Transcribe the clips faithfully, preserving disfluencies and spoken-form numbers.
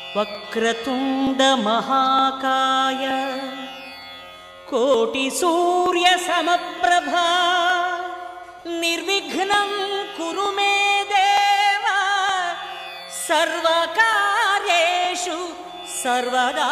वक्रतुंड महाकाय कोटि सूर्य समप्रभा निर्विघ्नं कुरु मे देव सर्वकार्येषु सर्वदा।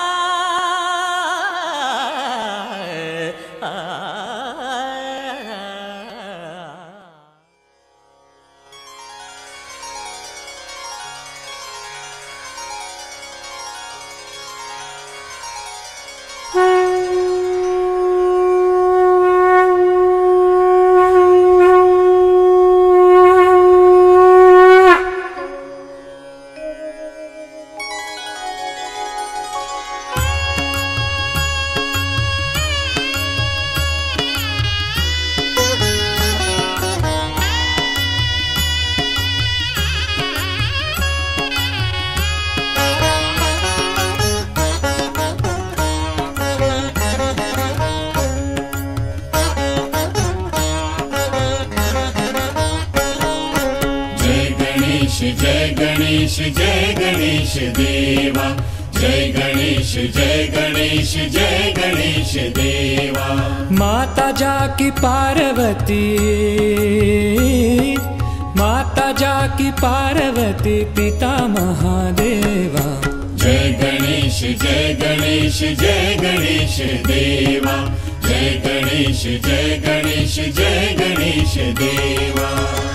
जय गणेश जय गणेश देवा, जय गणेश जय गणेश जय गणेश देवा। माता जाकी पार्वती, माता जाकी पार्वती पिता महादेवा। जय गणेश जय गणेश जय गणेश देवा, जय गणेश जय गणेश जय गणेश देवा।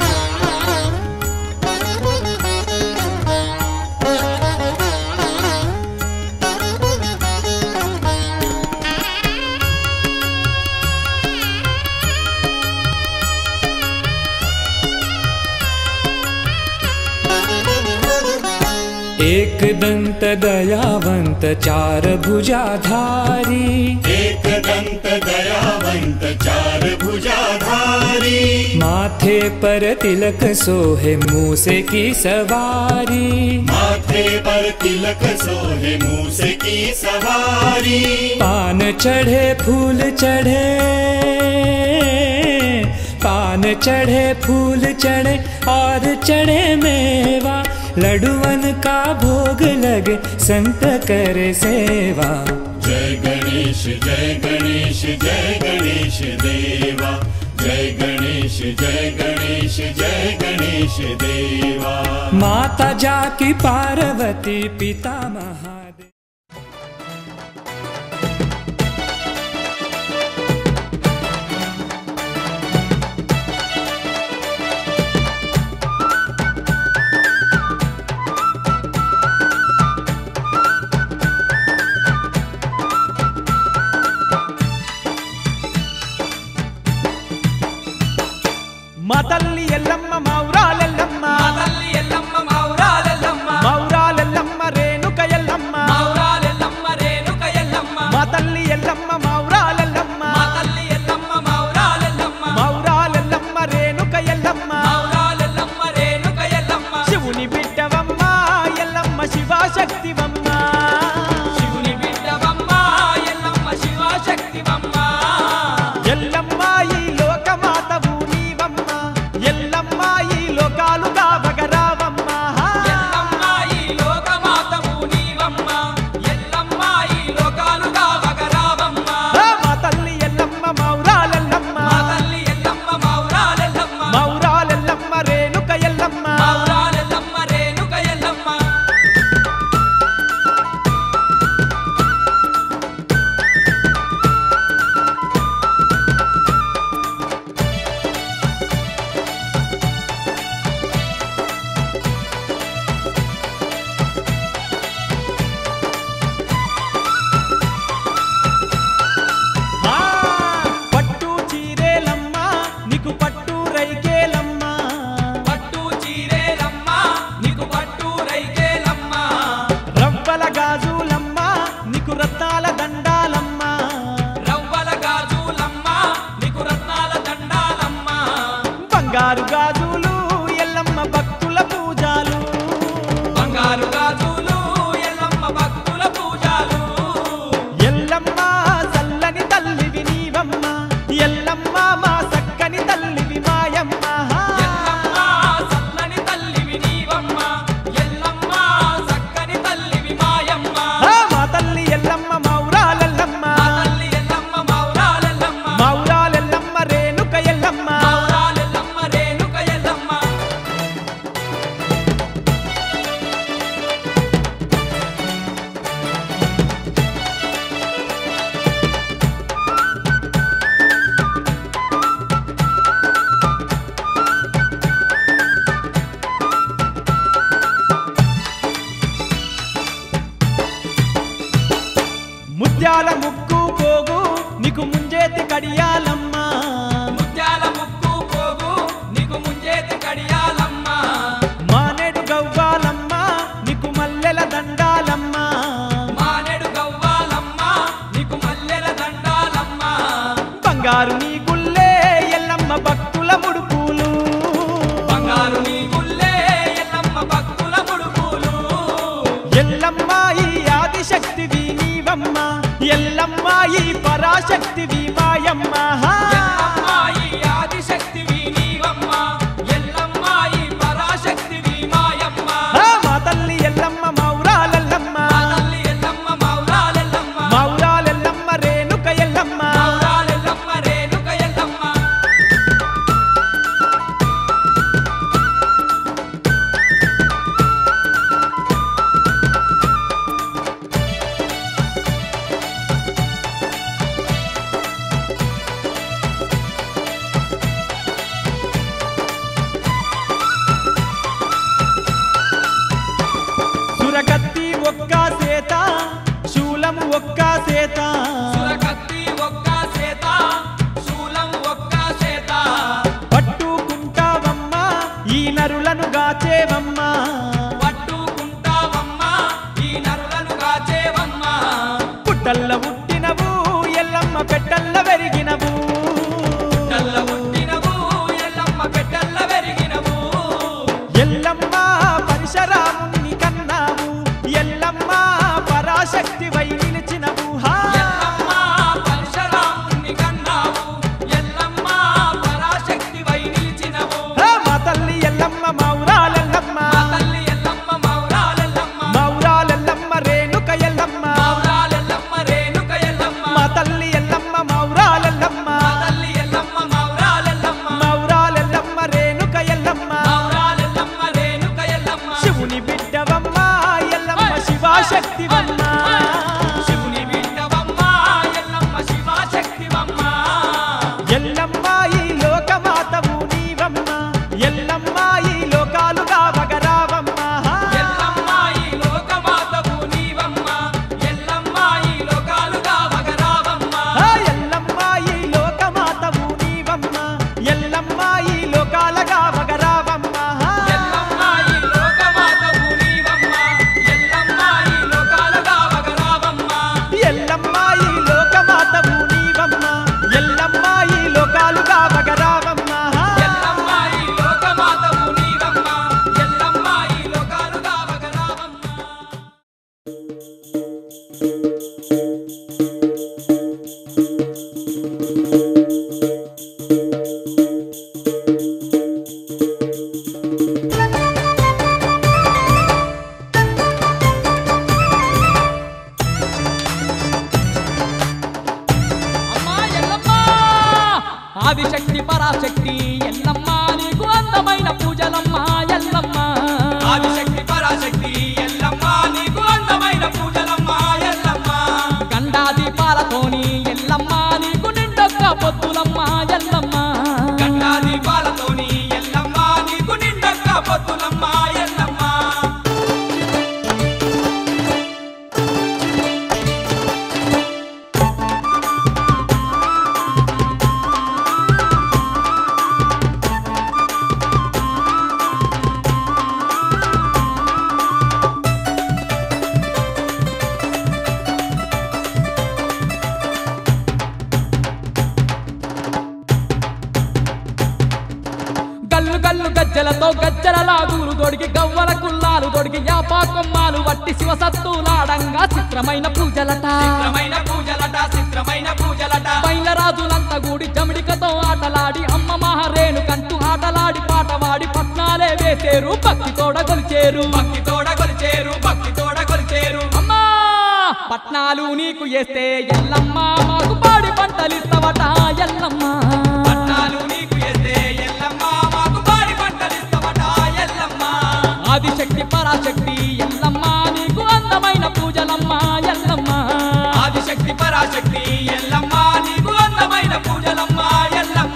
एक दंत दयावंत चार भुजाधारी, एक दंत दयावंत चार भुजाधारी। माथे पर तिलक सोहे मूसे की सवारी, माथे पर तिलक सोहे मूसे की सवारी। पान चढ़े फूल चढ़े, पान चढ़े फूल चढ़े और चढ़े मेवा। लड्डुअन का भोग लगे संत करे सेवा। जय गणेश जय गणेश जय गणेश देवा, जय गणेश जय गणेश जय गणेश देवा। माता जाकी पार्वती पिता महादेव। మాతల్లి ఎల్లమ్మ మౌరాలెల్లమ్మ, మాతల్లి ఎల్లమ్మ మౌరాలెల్లమ్మ, మౌరాలెల్లమ్మ రేణుక ఎల్లమ్మ, మౌరాలెల్లమ్మ రేణుక ఎల్లమ్మ, మాతల్లి ఎల్లమ్మ మౌరాలెల్లమ్మ, మాతల్లి ఎల్లమ్మ మౌరాలెల్లమ్మ, మౌరాలెల్లమ్మ రేణుక ఎల్లమ్మ, మౌరాలెల్లమ్మ రేణుక ఎల్లమ్మ. శివుని బిడ్డవమ్మ ఎల్లమ్మ శివశక్తివమ్మ, శివుని బిడ్డవమ్మ ఎల్లమ్మ శివశక్తివమ్మ. ఎల్లమ్మ ఈ లోకమాతవు నీవమ్మ, ఎల్లమ్మ ఈ లోకాలుగా వగరావమ్మ. ఎల్లమ్మ ఈ లోకమాతవు నీవమ్మ, ఎల్లమ్మ ఈ లోకాలుగా వగరావమ్మ. మా తల్లి ఎల్లమ్మ మౌరాలెల్లమ్మ, మాతల్లి ఎల్లమ్మ మౌరాలెల్లమ్మ, మౌరాలెల్లమ్మ రేణుక ఎల్లమ్మ, మౌరాలెల్లమ్మ రేణుక ఎల్లమ్మ. ఆ పట్టు చీరేలమ్మ నీకు పట్టు రైకేలమ్మ, పట్టు చీరేలమ్మ నీకు పట్టు రైకేలమ్మ, రవ్వల గాజులమ్మ నీకు రత్నాల దండాలమ్మ, రవ్వల గాజులమ్మ నీకు రత్నాల దండాలమ్మ, బంగారు గాజులు ఎల్లమ్మ భక్తుల పూజాలు, బంగారు గాజులు ఎల్లమ్మ భక్తుల పూజాలు. ఎల్లమ్మ చల్లని తల్లివి నీవమ్మ, ఎల్లమ్మ మా చక్కని తల్లివి మాయమ్మ. ఎల్లమ్మ చల్లని తల్లివి నీవమ్మ, ఎల్లమ్మ చక్కని తల్లి ఎల్లమ్మ ఈ పరాశక్తివి మాయమ్మ ఎల్లమ్మ ఈ ఆదిశక్తివి నీవమ్మ ఎల్లమ్మ ఈ పరాశక్తివి మాయమ్మ మా తల్లి ఎల్లమ్మ మౌరాలెల్లమ్మ మా తల్లి ఎల్లమ్మ మౌరాలెల్లమ్మ మౌరాలెల్లమ్మ రేణుక ఎల్లమ్మ మౌరాలెల్లమ్మ రేణుక ఎల్లమ్మ సురకత్తి ఒక్క సేత శూలము ఒక్క సేత సురకత్తి ఒక్క సేత శూలం ఒక్క సేత పట్టుకుంటావమ్మ ఈ నరులను గాచేవమ్మ పట్టుకుంటావమ్మ ఈ నరులను కాచేవమ్మ పుట్టల్ల పుట్టినవు ఎల్లమ్మ పెట్టల్ల వెరిగినవు చల్ల పుట్టినవు ఎల్లమ్మ పెట్టల్ల పెరిగినవు ఎల్లమ్మ పరశురాముని కన్నావు ఎల్లమ్మ పరాశక్తి వై నిలిచినవు హా ఎల్లమ్మ పరశురాముని కన్నావు ఎల్లమ్మ పరాశక్తి వై నిలిచినవు హా, మా తల్లి ఎల్లమ్మ మౌరాలెల్లమ్మ మా తల్లి ఎల్లమ్మ మౌరాలెల్లమ్మ మౌరాలెల్లమ్మ రేణుక ఎల్లమ్మ మౌరాలెల్లమ్మ రేణుక ఎల్లమ్మ మా తల్లి ఎల్లమ్మ మౌరాలెల్లమ్మ మా తల్లి ఎల్లమ్మ మౌరాలెల్లమ్మ మౌరాలెల్లమ్మ రేణుక ఎల్లమ్మ మౌరాలెల్లమ్మ రేణుక ఎల్లమ్మ శివుని బిడ్డవమ్మ ఎల్లమ్మ శివాశక్తివమ్మ శివుని బిడ్డవమ్మ ఎల్లమ్మ శివశక్తివమ్మ ఎల్లమ్మ ఈ లోకమాతవు నీవమ్మ ఎల్లమ్మ ఈ లోకాలుగా వగరావమ్మ ఎల్లమ్మ ఈ లోకమాతవు నీవమ్మ ఎల్లమ్మ ఈ లోకాలుగా వగరావమ్మ ఆ, ఎల్లమ్మ ఈ లోకమాతవు నీవమ్మ ఎల్లమ్మ ఈ లోకాలుగా వగరావమ్మ ఎల్లమ్మ ఈ లోకమాతవు నీవమ్మ ఎల్లమ్మ ఈ లోకాలుగా వగరావమ్మ ఎల్లమ్మ ఈ లోకమాతవు నీవమ్మ ఎల్లమ్మ ఈ లోకాలుగా వగరావమ్మ ఎల్లమ్మ ఈ లోకమాతవు నీవమ్మ ఎల్లమ్మ ఈ లోకాలుగా వగరావమ్మ అమ్మా ఎల్లమ్మ ఆదిశక్తి పరాశక్తి ఎల్లమ్మ నీకు అందమైన పూజలమ్మ ఎల్లమ్మ ఆదిశక్తి పరాశక్తి ఎల్లమ్మ నీకు అందమైన పూజలమ్మ ఎల్లమ్మ గండా దీపాలతోని ఎల్లమ్మ నీకు నిండొక్క పొత్తులమ్మ ఎల్లమ్మ గండా దీపాలతోని ఎల్లమ్మ నీకు నిండొక్క పొత్తులమ్మ ఎల్లమ్మ గల్లు గల్లు గజ్జలతో గజ్జల లాగులు దొడికి గవ్వల కుల్లాలు దొడికి యాపా కొమ్మాలు వట్టి శివసత్తులాడంగా చిత్రమైన పూజలట చిత్రమైన పూజలట చిత్రమైన పూజలట బయలరాజులంతా కూడి జమిడికతో ఆటలాడి అమ్మ మహారేణు కంటూ ఆటలాడి పాటవాడి పట్నాలే వేసేరు భక్తి తోడ కొలిచేరు భక్తి తోడ కొలిచేరు భక్తి తోడ కొలిచేరు అమ్మా పట్నాలు నీకు వేస్తే ఎల్లమ్మ మాకు పాడి పంటలిస్తావట ఎల్లమ్మ పట్నాలు నీకు వేస్తే ఎల్లమ్మ మాకు పాడి పంటలిస్తావట ఎల్లమ్మ ఆదిశక్తి పరాశక్తి ఎల్లమ్మ నీకు అందమైన పూజలమ్మ ఎల్లమ్మ ఆదిశక్తి పరాశక్తి ఎల్లమ్మ నీకు అందమైన పూజలమ్మ ఎల్లమ్మ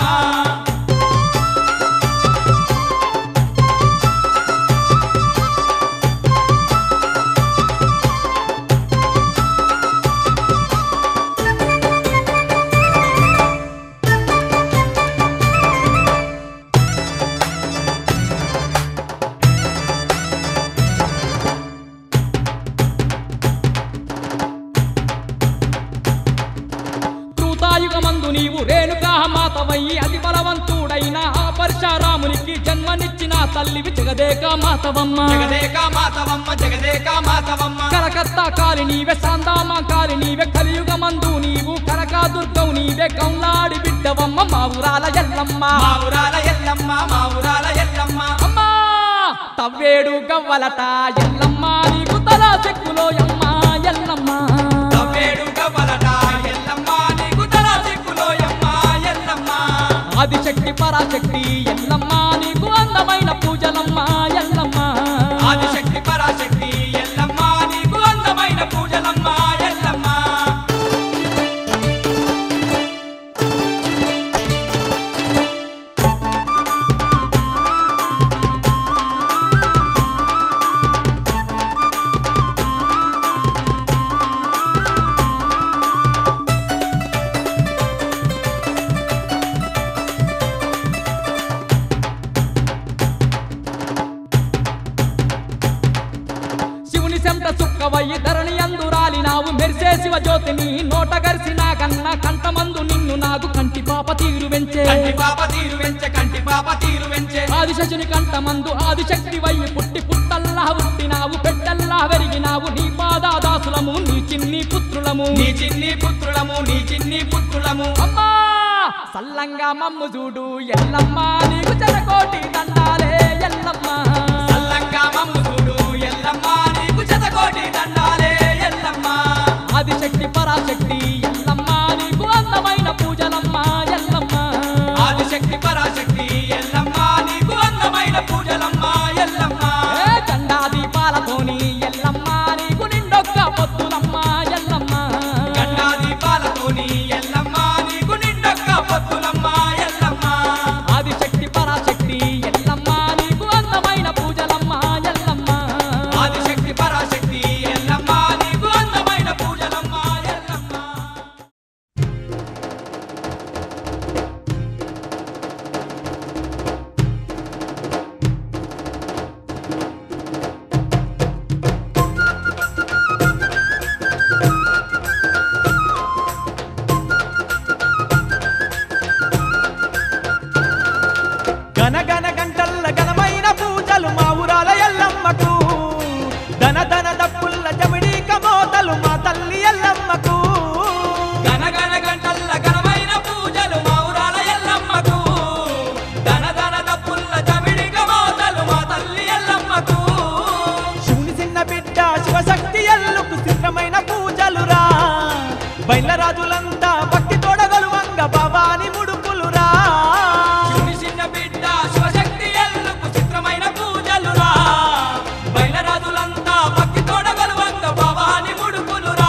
శివునికి జన్మనిచ్చిన తల్లివి జగదేక మాతవమ్మ జగదేక మాతవమ్మ జగదేక మాతవమ్మ కలకత్తా కాలి నీవే సాందామ కాలి నీవే కలియుగమందు నీవు కనకా దుర్గవు నీవే కౌలాడి బిడ్డవమ్మ మా ఊరాల ఎల్లమ్మ మా ఊరాల ఎల్లమ్మ మా ఊరాల ఎల్లమ్మ అమ్మా తవ్వేడు గవ్వలట ఎల్లమ్మ నీకు తలా చెక్కులో అమ్మ ఎల్లమ్మ తవ్వేడు గవ్వలట ఎల్లమ్మ నీకు తలా చెక్కులో అమ్మ ఎల్లమ్మ ఆదిశక్తి పరాశక్తి ఎల్లమ్మ నీకు అందమైన పూజలమ్మ ఎల్లమ్మ ఆదిశక్తి పరాశక్తి ఎల్లమ్మ నీకు అందమైన పూజలమ్మ ఎల్లమ్మ చుక్కవయ్యి ధరణి అందురాలి నావు మెరిసే శివ జ్యోతిని నోట గరిసిన కన్న కంటమందు నిన్ను నాకు కంటి పాప తీరు వెంచే కంటి పాప తీరు వెంచే కంటి పాప తీరు వెంచే ఆదిశని కంటమందు ఆదిశక్తి వయ్యి పుట్టి పుట్టల్లా పుట్టినావు పెట్టల్లా వెరిగినావు నీ పాదాదాసులము నీ చిన్ని పుత్రులము నీ చిన్ని పుత్రులము నీ చిన్ని పుత్రులము అమ్మా సల్లంగా మమ్ము చూడు ఎల్లమ్మ నీకు చెరకోటి దండాలే ఎల్లమ్మ సల్లంగా మమ్ము చూడు ఎల్లమ్మ నీకు శతకోటి దండాలే ఎల్లమ్మ ఆదిశక్తి పరాశక్తి ఎల్లమ్మ నీకు అందమైన పూజలమ్మ ఎల్లమ్మ ఆదిశక్తి పరాశక్తి ఎల్లమ్మ నీకు అందమైన పూజలమ్మ ఎల్లమ్మ ఏ గండా దీపాలతోని ఎల్లమ్మ నీకు నిండొక్క పొత్తులమ్మ ఎల్లమ్మ గండా దీపాలతోని ఎల్లమ్మ నీకు నిండొక్క పొత్తులమ్మ ఎల్లమ్మ ఆదిశక్తి పరాశక్తి ఎల్లమ్మ నీకు అందమైన పూజలమ్మ ఎల్లమ్మ ఆదిశక్తి పరాశక్తి ఎల్లమ్మ నీకు అందమైన పూజలమ్మ ఎల్లమ్మ గన గన గంటల్ల ఘనమైన పూజలు మా ఊరాల ఎల్లమ్మకు ధన ధన దప్పుల్ల జమిడి కమోతలు మా తల్లి ఎల్లమ్మకు గనగన గంటల్ల ఘనమైన పూజలు మా ఊరాల ఎల్లమ్మకు ధన ధన దప్పుల్ల జమిడిక మోతలు మా తల్లి ఎల్లమ్మకు శివుని చిన్న బిడ్డ శివశక్తి ఎల్లుకు సిద్ధమైన పూజలురా బయల రాజులంతా భక్తి తోడగలువంగ భవాని ముడుపులురా శివుని చిన్న బిడ్డ శివశక్తి ఎల్లుకు చిత్రమైన పూజలురా బయలరాజులంతా భక్తి తోడగలువంగ భవాని ముడుపులురా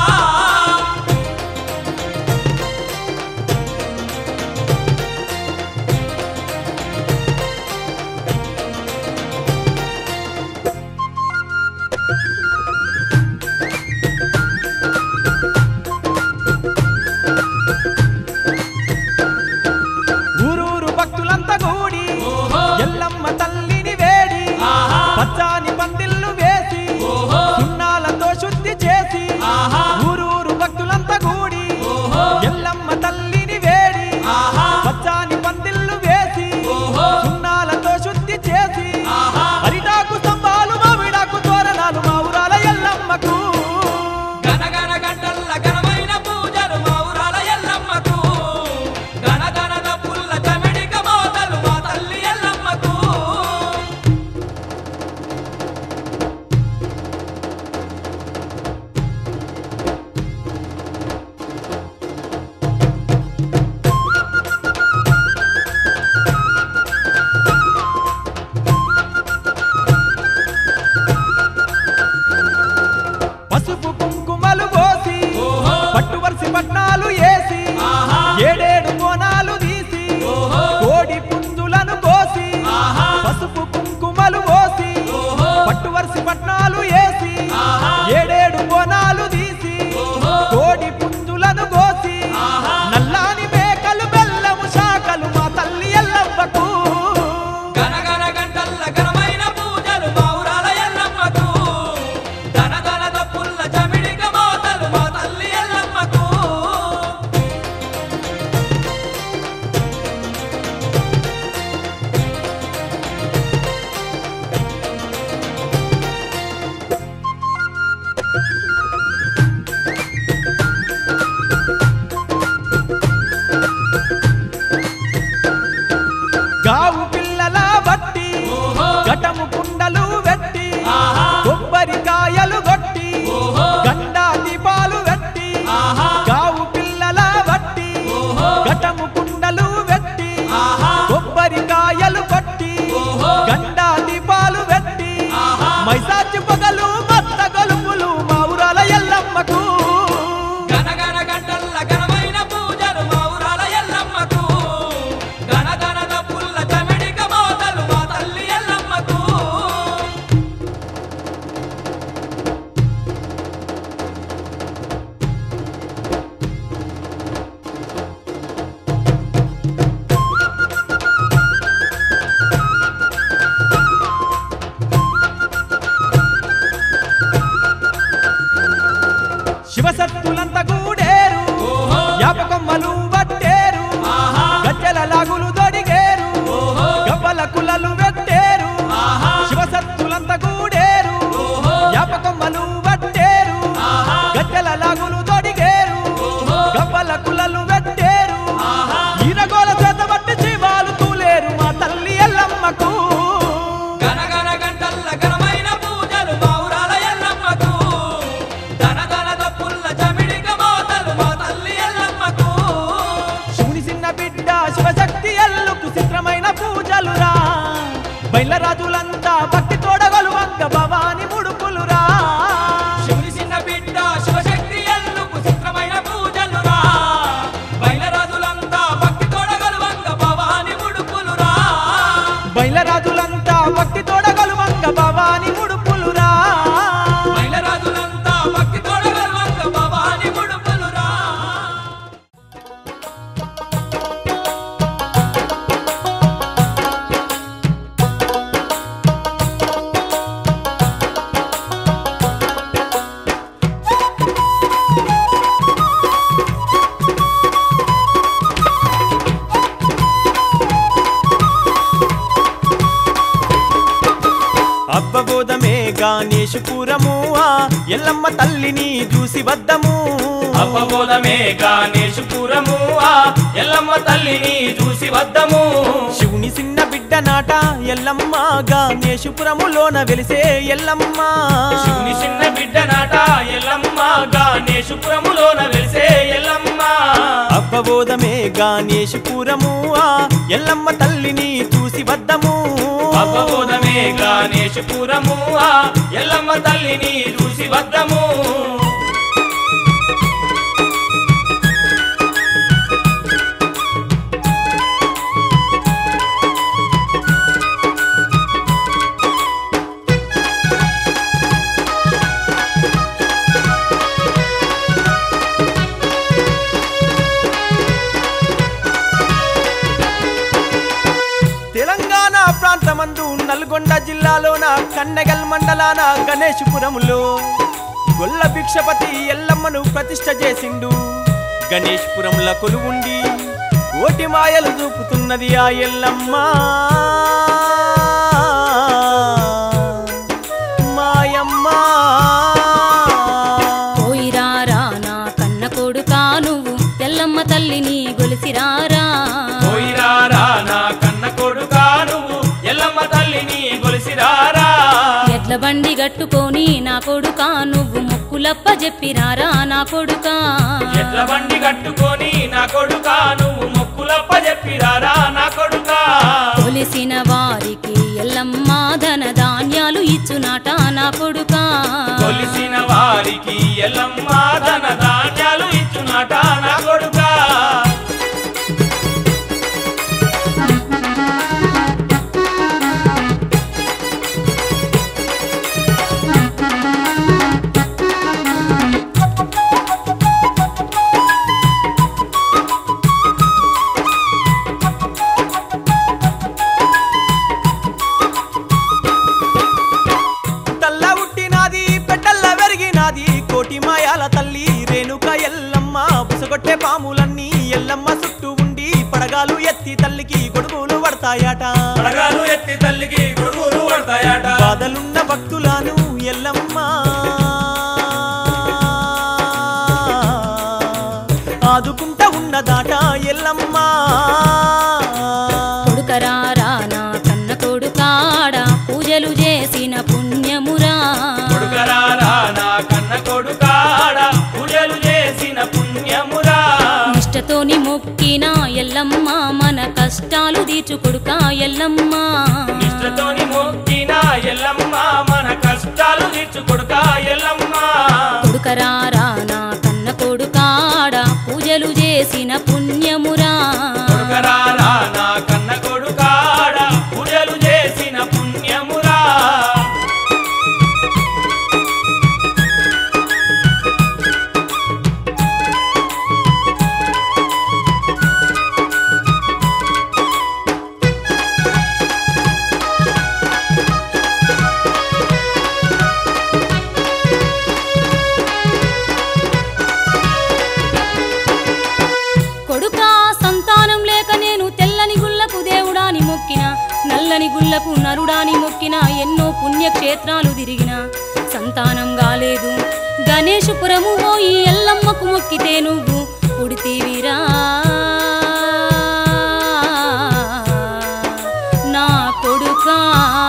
రాజులంతా భక్తి తోడగలువంగ భవాని ముడుపులురా శివుని చిన్న బిడ్డ శివశక్తి ఎల్లుకు చిత్రమైన పూజలురా బయలరాజులంతా భక్తి తోడగలువంగ భవాని ముడుపులురా బయలరాజులంతా భక్తి తోడగలువంగ భవాని ముడుపులురా బయలరాజులంతా భక్తి తోడగలువంగ భవాని ముడుపులురా అబ్బబోధమే గానేశపురము ఆ ఎల్లమ్మ తల్లిని చూసి వద్దము అపబోధమే గానేశపురము ఆ ఎల్లమ్మ తల్లిని చూసి వద్దము శివుని చిన్న బిడ్డ నాట ఎల్లమ్మ గానేశపురములోన వెలిసే ఎల్లమ్మ శివుని చిన్న బిడ్డ నాట ఎల్లమ్మ గానేశపురములోన వెలిసే ఎల్లమ్మ అబ్బబోధమే గానేశపురము ఆ ఎల్లమ్మ తల్లిని చూసి వద్దము అపబోధమే గానేశపురము ఆ ఎల్లమ్మ తల్లిని చూసి వద్దము తెలంగాణ ప్రాంతమందు నల్గొండ జిల్లాలోన కన్నెగల్ మండలాన గణేశపురములో గొల్ల భిక్షపతి ఎల్లమ్మను ప్రతిష్ఠ చేసిండు గణేశపురముల కొలువుండి కోటి మాయలు చూపుతున్నది ఆ ఎల్లమ్మ మాయమ్మ పోయిరారా నా కన్న కొడుకా నువ్వు ఎల్లమ్మ తల్లిని గొలిసిరారా పోయిరారా నా కన్న కొడుకా నువ్వు ఎల్లమ్మ తల్లిని గొలిసిరారా ఎడ్ల బండి గట్టుకొని నా కొడుకా నువ్వు ముక్కులప్ప చెప్పిరారా నా కొడుకా ఎట్ల బండి కట్టుకొని నా కొడుకా నువ్వు మొక్కులప్ప చెప్పిరారా నా కొడుకా కొలిసిన వారికి ఎల్లమ్మ ధన ధాన్యాలు ఇచ్చునాట నా కొడుకా కొలిసిన వారికి ఎల్లమ్మ ధన ధాన్యాలు ఇచ్చునాట నా కొడుకా తల్ల ఉట్టినాది పెట్టల్ల వెరిగినాది కోటి మాయాల తల్లి రేణుక ఎల్లమ్మ బుసగొట్టే పాములన్నీ ఎల్లమ్మ చుట్టూ ఉండి పడగాలు ఎత్తి తల్లికి గొడుగులు పడతాయట పడగాలు ఎత్తి తల్లికి గొడుగులు పడతాయట బాధలున్న భక్తులను ఎల్లమ్మ ఆదుకుంటా ఉన్నదాట ఎల్లమ్మ కొడుకరారా నా కన్న కొడుకాడ పూజలు చేసిన పుణ్యమురా కొడుకరారా నా కన్న కొడుకాడ పూజలు చేసిన పుణ్యమురా నిష్టతోని మొక్కిన ఎల్లమ్మ మన కష్టాలు తీర్చు కొడుకా ఎల్లమ్మ నిష్ఠతోని మొక్కిన ఎల్లమ్మ మన కష్టాలు తీర్చు కొడుకా ఎల్లమ్మ కొడుకరారా నా కన్న కొడుకాడ పూజలు చేసిన పుణ్యమురా కొడుకరారా నా కన్న కొడుకాడ పూజలు చేసిన పుణ్యమురా కొడుకా సంతానం లేక నేను తెల్లని గుళ్ళకు దేవుడాని మొక్కిన నల్లని గుళ్ళకు నరుడాని మొక్కిన ఎన్నో పుణ్యక్షేత్రాలు తిరిగిన సంతానం కాలేదు గణేశపురము పోయి ఎల్లమ్మకు మొక్కితే నువ్వు పుడితీవిరా నా కొడుకా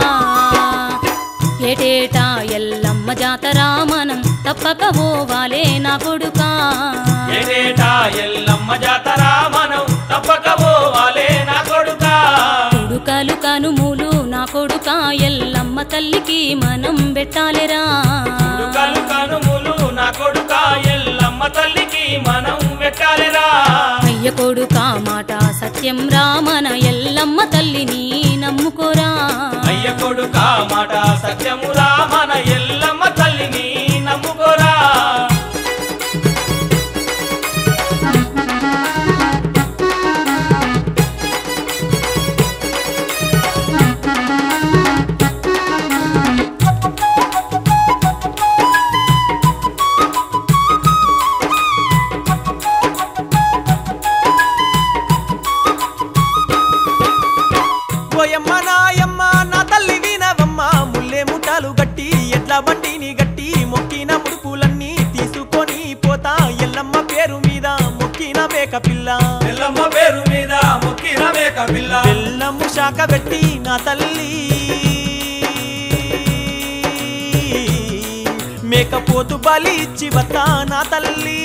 ఏటేటా ఎల్లమ్మ జాతర మనం తప్పక పోవాలే నా కొడుకా ఏటేటా ఎల్లమ్మ జాతర మనం తప్పక పోవాలే నా కొడుకా కొడుకలు కనుములు నా కొడుకా ఎల్లమ్మ తల్లికి మనం పెట్టాలిరా కలు కనుములు నా కొడుకా ఎల్లమ్మ తల్లికి మనం పెట్టాలిరా అయ్య కొడుకా మాట సత్యం రా మన ఎల్లమ్మ తల్లిని నమ్ముకోరా అయ్య కొడుకా మాట సత్యమురా మన ఎల్లమ్మ తల్లిని నమ్ముకోరా ఓయమ్మ నాయమ్మ నా తల్లి వినవమ్మ ముల్లే ముఠాలు గట్టి ఎట్ల బండిని గట్టి మొక్కిన ముడుపులన్నీ తీసుకొని పోతా ఎల్లమ్మ పేరు మీద మొక్కిన మేక పిల్ల ఎల్లమ్మ పేరు మీద మొక్కిన మేక పిల్ల ఎల్లమ్మ శాఖ పెట్టి నా తల్లి మేకపోతు బలి ఇచ్చి వత్తా నా తల్లి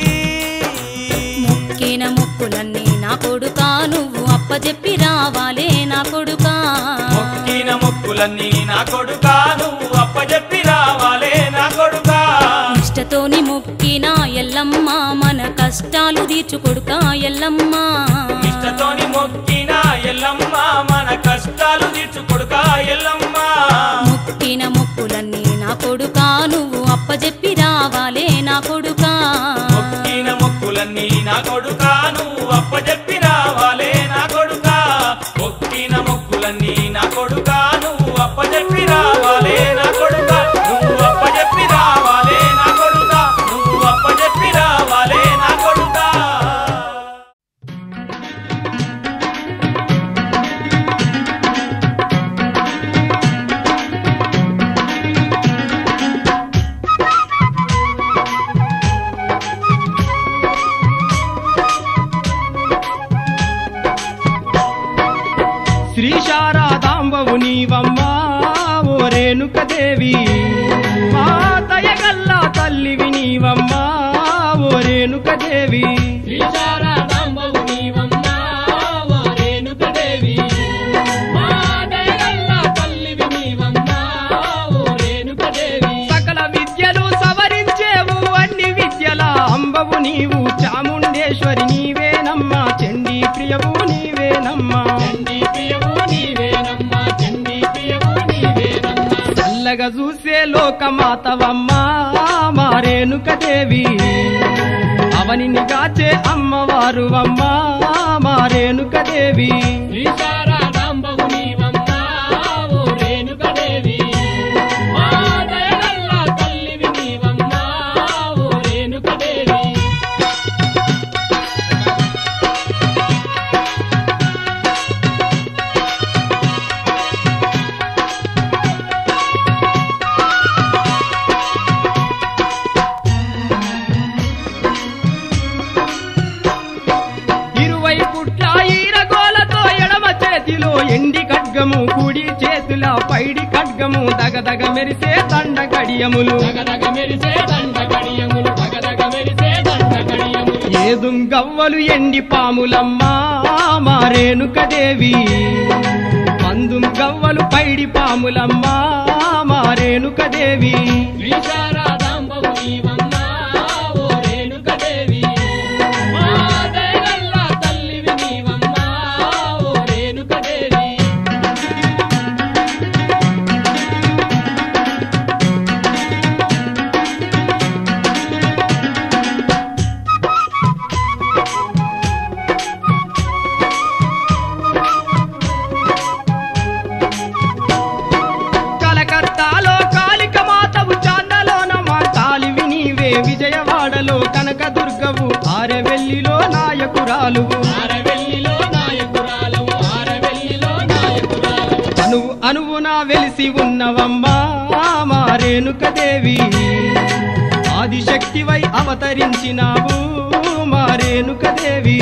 మొక్కిన ముక్కులన్నీ నా కొడుకా నువ్వు అప్పజెప్పి రావాలే నా కొడుకా మొక్కిన మొక్కులన్నీ నా కొడుకా నువ్వు అప్పజెప్పి రావాలే నా కొడుకా ఇష్టతోని మొక్కిన ఎల్లమ్మ మన కష్టాలు తీర్చు కొడుకా ఎల్లమ్మ ఇష్టతోని మొక్కిన ఎల్లమ్మ మన కష్టాలు తీర్చు కొడుకా ఎల్లమ్మ మొక్కిన మొక్కులన్నీ నా కొడుకా నువ్వు అప్పజెప్పి రావాలే నా కొడుకా మొక్కిన మొక్కులన్నీ నా కొడుకా నువ్వు అప్పజెప్పి రావాలే నా కొడుకా మొక్కిన మొక్కులన్నీ నా కొడుకా నువ్వు అప్పజెప్పి రావాలే నా కొడుకా నువ్వు అప్పజెప్పి రావాలే నా కొడుకా నువ్వు అప్పజెప్పి రావాలే నా కొడుకా శ్రీ శారదాంబవు నీవమ్మా ఓ రేణుకదేవి మా దయగల్ల తల్లివి నీవమ్మా ఓ రేణుకదేవి శ్రీ శారదాంబవు నీవమ్మా ఓ రేణుకదేవి మా దయగల్ల తల్లివి నీవమ్మా ఓ రేణుకదేవి సకల విద్యలు సవరించేవు అన్ని విద్యల అంబవు నీవు చాముండేశ్వరి నీవేనమ్మా చండీ ప్రియవు నీవేనమ్మా చల్లగా చూసే లోకమాతవమ్మా మా రేణుకదేవి అవనిని గాచే అమ్మవారు అమ్మా మా రేణుకదేవి ఎండి ఖడ్గము కుడి చేతుల పైడి ఖడ్గము దగదగ మెరిసే దండ గడియములు దగదగ మెరిసే దండ గడియములు దగదగ మెరిసే దండ గడియములు ఏదుం గవ్వలు ఎండి పాములమ్మా మా రేణుకదేవి మందుం గవ్వలు పైడి పాములమ్మా మా రేణుకదేవి విజయవాడలో కనక దుర్గవు ఆరవెల్లిలో నాయకురాలు అనువు అనువున వెలిసి ఉన్నవమ్మా మా రేణుకదేవి ఆదిశక్తివై అవతరించినావు మా రేణుకదేవి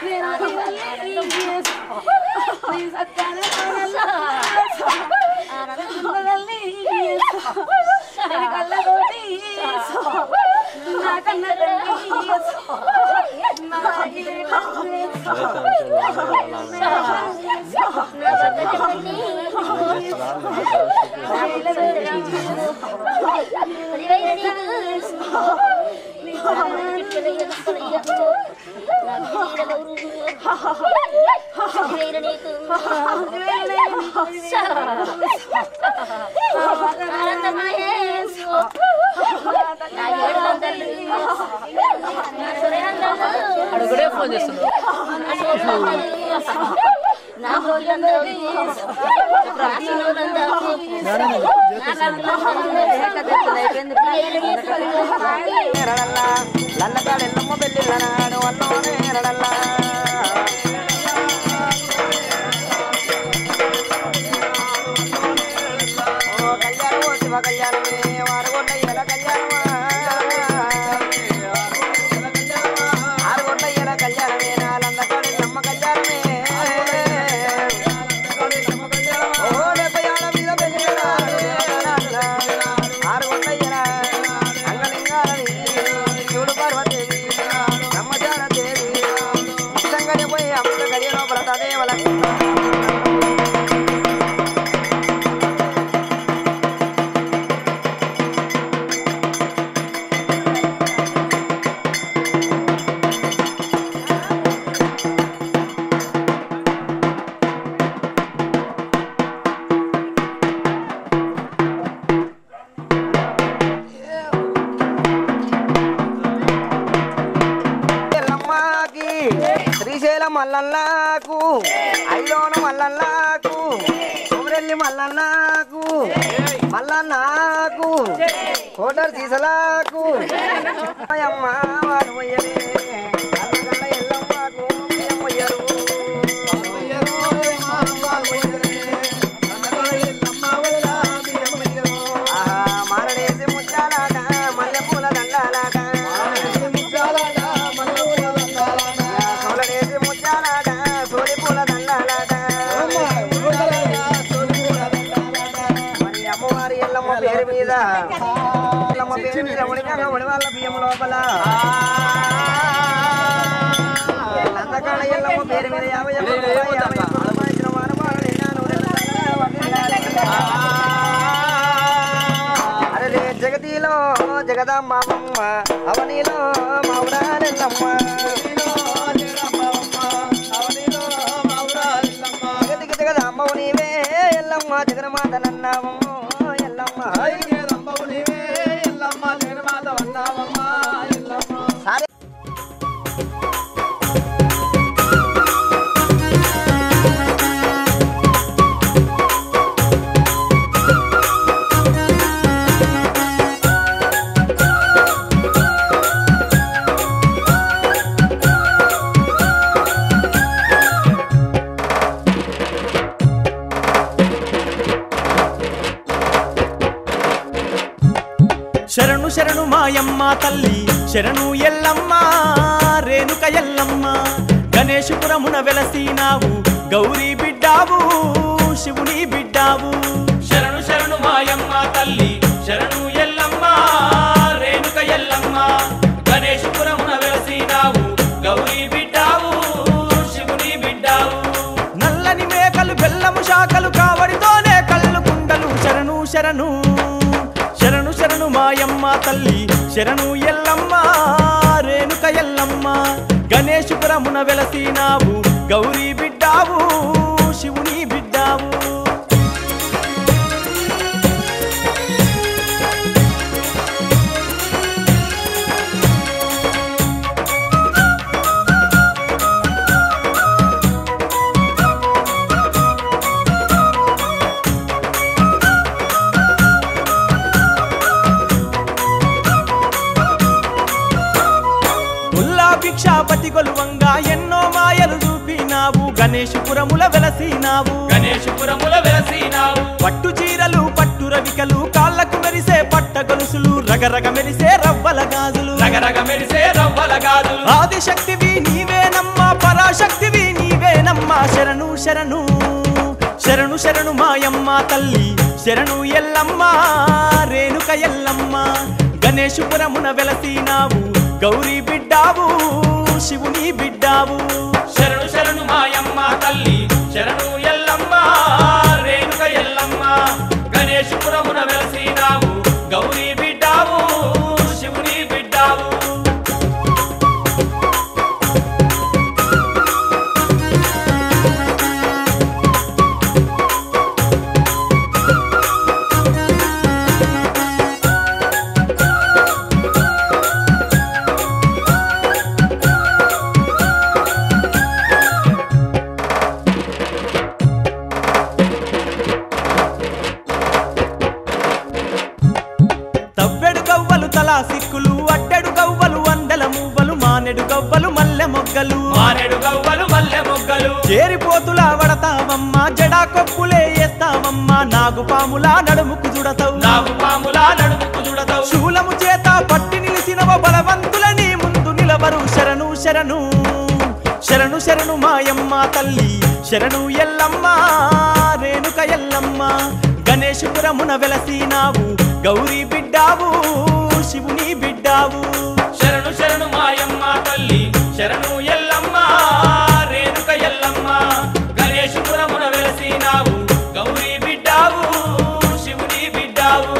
అడుగుడే ఫోన్ చేస్తున్నాడు లల్లగాడెల్లమ్మ పెళ్ళిళ్ళనాడు అన్నోనే రడల్లా ఓ కళ్యాణం శివ కళ్యాణమే వారగొండ ఎల కళ్యాణమా ఆరుగొండ ఎల కళ్యాణమే నా లల్లగాడెల్లమ్మ కళ్యాణమే ఓ డెబ్బై ఆడ మీద పెళ్ళిళ్ళనాడు ఆరుగొండ ఎల అంగలింగాలని శివుడు పార్వదేవి నమ్మచార దేవి ఇష్టంగానే పోయి అమృత గడియ లోపల తదేవల శ్రీశైలం మల్లల్లాకు ఐలోన మల్లల్లాకు సోమరెల్లి మల్లల్లాకు మల్లన్నాకు కోటర్ సీసలాకు అమ్మ వాడు మొయ్యలే అల్లగల్ల ఎల్లమ్మకు బియ్యం మొయ్యరు మారడేసి ముచ్చాలాట మల్లె పూల దండాలాట సోలడేసి ముచ్చాలాట సోలి పూల దండాలాట మరి అమ్మవారి ఎల్లమ్మ పేరు మీద ఎల్లమ్మ పేరు మీద ఉడికగా ఉడి వాళ్ళ బియ్యం లోపల నందకాడ ఎల్లమ్మ పేరు మీద యాభై యాభై యాభై ఇచ్చిన వానమాల అరే జగతిలో జగదాంబాబమ్మ అవనిలో మౌరాలెల్లమ్మ జగతికి జగదాంబవు నీవే ఎల్లమ్మ జగన్మాత నన్నావమ్మ ఎల్లమ్మ సరే శరణు శరణు మాయమ్మ తల్లి శరణు ఎల్లమ్మ రేణుక ఎల్లమ్మ గణేశపురమున వెలసినావు గౌరీ బిడ్డావు శివుని బిడ్డావు శరణు శరణు మాయమ్మ తల్లి శరణు ఎల్లమ్మ రేణుక ఎల్లమ్మ గణేశపురమున వెలసినావు గౌరీ బిడ్డావు శివుని బిడ్డావు నల్లని మేకలు బెల్లము శాఖలు కావడితోనే కళ్ళు కుండలు శరణు శరణు శరణు శరణు మాయమ్మ తల్లి శరణు ఎల్లమ్మ రేణుక ఎల్లమ్మ గణేశపురమున వెలసినావు గౌరీ బిడ్డావు శివుని బిడ్డావు భిక్షాపతి గొలువంగా ఎన్నో మాయలు చూపినావు గణేశపురముల వెలసినావు గణేశపురముల వెలసినావు పట్టు చీరలు పట్టు రవికలు కాళ్ళకు మెరిసే పట్ట గొలుసులు రగరగ మెరిసే రవ్వల గాజులు రగరగ మెరిసే రవ్వల గాజులు ఆదిశక్తివి నీవేనమ్మా పరాశక్తివి నీవేనమ్మా శరణు శరణు శరణు శరణు మాయమ్మ తల్లి శరణు ఎల్లమ్మ రేణుక ఎల్లమ్మ గణేశపురమున వెలసినావు గౌరీ బిడ్డావు శివుని బిడ్డావు శరణు శరణు మాయమ్మ తల్లి శరణు ఎల్లమ్మ రేణుక ఎల్లమ్మ గణేశపురమున వెలసినావు గౌరీ బిడ్డావు శివుని బిడ్డావు సిక్కులు అడ్డెడు గవ్వలు వందల మువ్వలు మానెడు గవ్వలు మల్లె మొగ్గలు మానెడు గవ్వలు మల్లె మొగ్గలు చేరిపోతులా వడతావమ్మా జడా కొప్పులే వేస్తావమ్మా నాగుపాములా నడుముకు జుడతావు నాగుపాములా నడుముకు జుడతావు శూలము చేత పట్టి నిలిసినవ బలవంతులని ముందు నిలవరు శరణు శరణు శరణు శరణు మాయమ్మ తల్లి శరణు ఎల్లమ్మ రేణుక ఎల్లమ్మ గణేశపురమున వెలసినావు గౌరీ బిడ్డావు శివుని బిడ్డావు శరణు శరణు మాయమ్మ తల్లి శరణు ఎల్లమ్మ రేణుక ఎల్లమ్మ గణేశపురమున వెలసినావు గౌరీ బిడ్డావు శివుని బిడ్డావు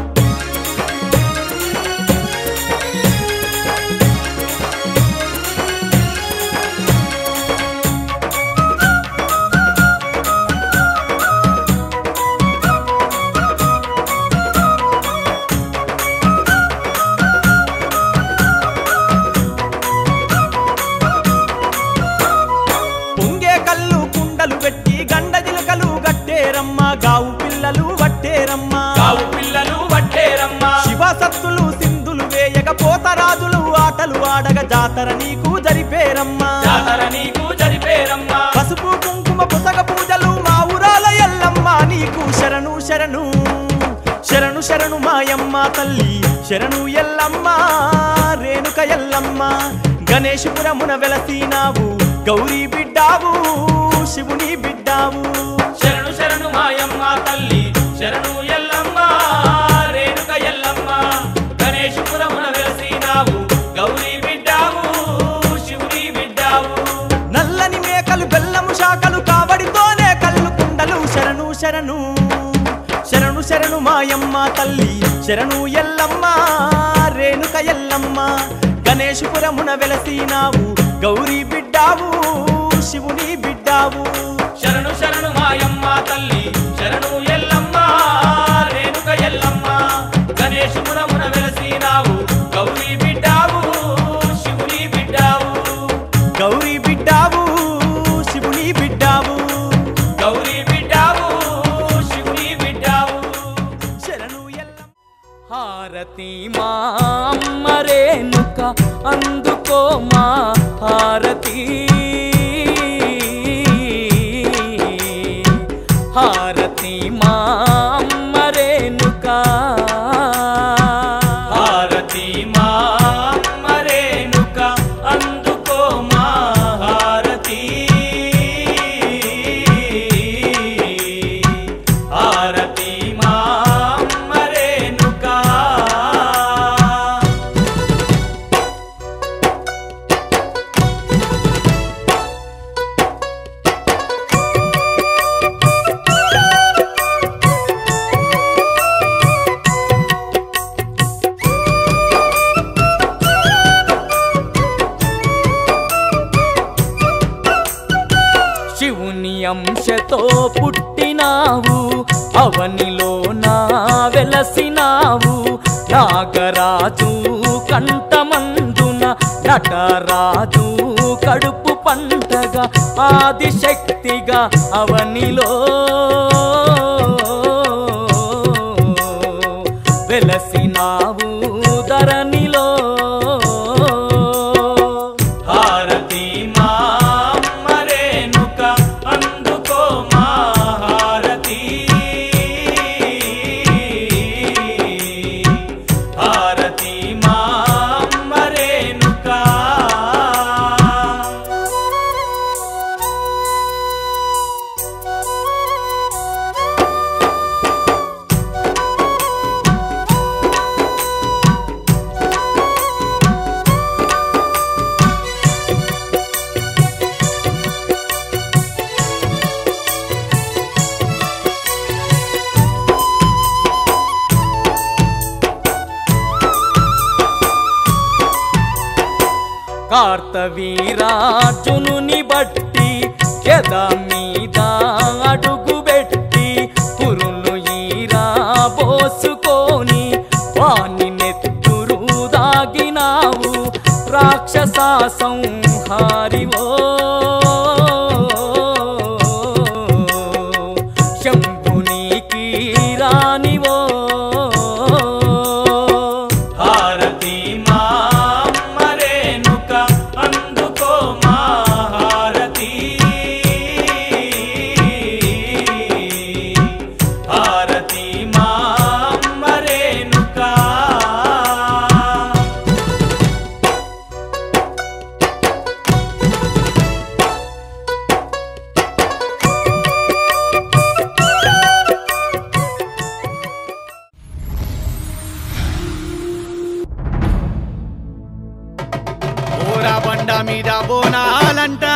గావు పిల్లలు వట్టేరమ్మా గావు పిల్లలు వట్టేరమ్మా శివసత్తులు సింధులు వేయగ పోతరాజులు ఆటలు ఆడగ జాతర నీకు జరిపేరమ్మా జాతర నీకు జరిపేరమ్మా పసుపు కుంకుమ పుసగ పూజలు మా ఊరాల ఎల్లమ్మ నీకు శరణు శరణు శరణు శరణు మాయమ్మ తల్లి శరణు ఎల్లమ్మ రేణుక ఎల్లమ్మ గణేశపురమున వెలసినావు గౌరీ బిడ్డావు శివుని బిడ్డావు శరణు శరణు మాయమ్మ తల్లి శరణు ఎల్లమ్మ రేణుక ఎల్లమ్మ గణేశపురమున వెలసినావు గౌరీ బిడ్డావు శివుని బిడ్డావు నల్లని మేకలు బెల్లము శాఖలు కావడితోనే కళ్ళు కుండలు శరణు శరణు శరణు శరణు మాయమ్మ తల్లి శరణు ఎల్లమ్మ రేణుక ఎల్లమ్మ గణేశపురమున వెలసినావు గౌరీ బిడ్డావు శివుని బిడ్డావు శరణు శరణు మాయమ్మ తల్లి శరణు ఎల్లమ్మ రేణుక ఎల్లమ్మ గణేశపురమున వెలసినావు గౌరీ బిడ్డావు శివుని బిడ్డావు గౌరీ బిడ్డావు శివుని బిడ్డావు గౌరీ బిడ్డావు శివుని బిడ్డావు శరణు ఎల్లమ్మ హారతి మా అమ్మ రేణుక అందుకో మా హారతి హారతి మా అమ్మ రేణుక హారతి మా అమ్మ రేణుక అందుకో మా హారతి హారతి మా అమ్మ రేణుక శివుని అంశతో పుట్టినావు అవనిలో నా వెలసినావు నాగరాజు కంఠమందున నటరాజు కడుపు పంటగా ఆదిశక్తిగా అవనిలో వెలసినావు ధరణిలో హారతి మా అమ్మ రేణుక అందుకో మా హారతి వీరార్జునుని బట్టి గద మీద అడుగు పెట్టి పురులు ఈరా పోసుకొని వాణి నెత్తురు దాగినావు రాక్షస సంహారివో శంభునికి రానివో హారతి మా మరేనుక అందుకో మా హారతి హారతి మా మరేనుక బండ మీద బోనాలంట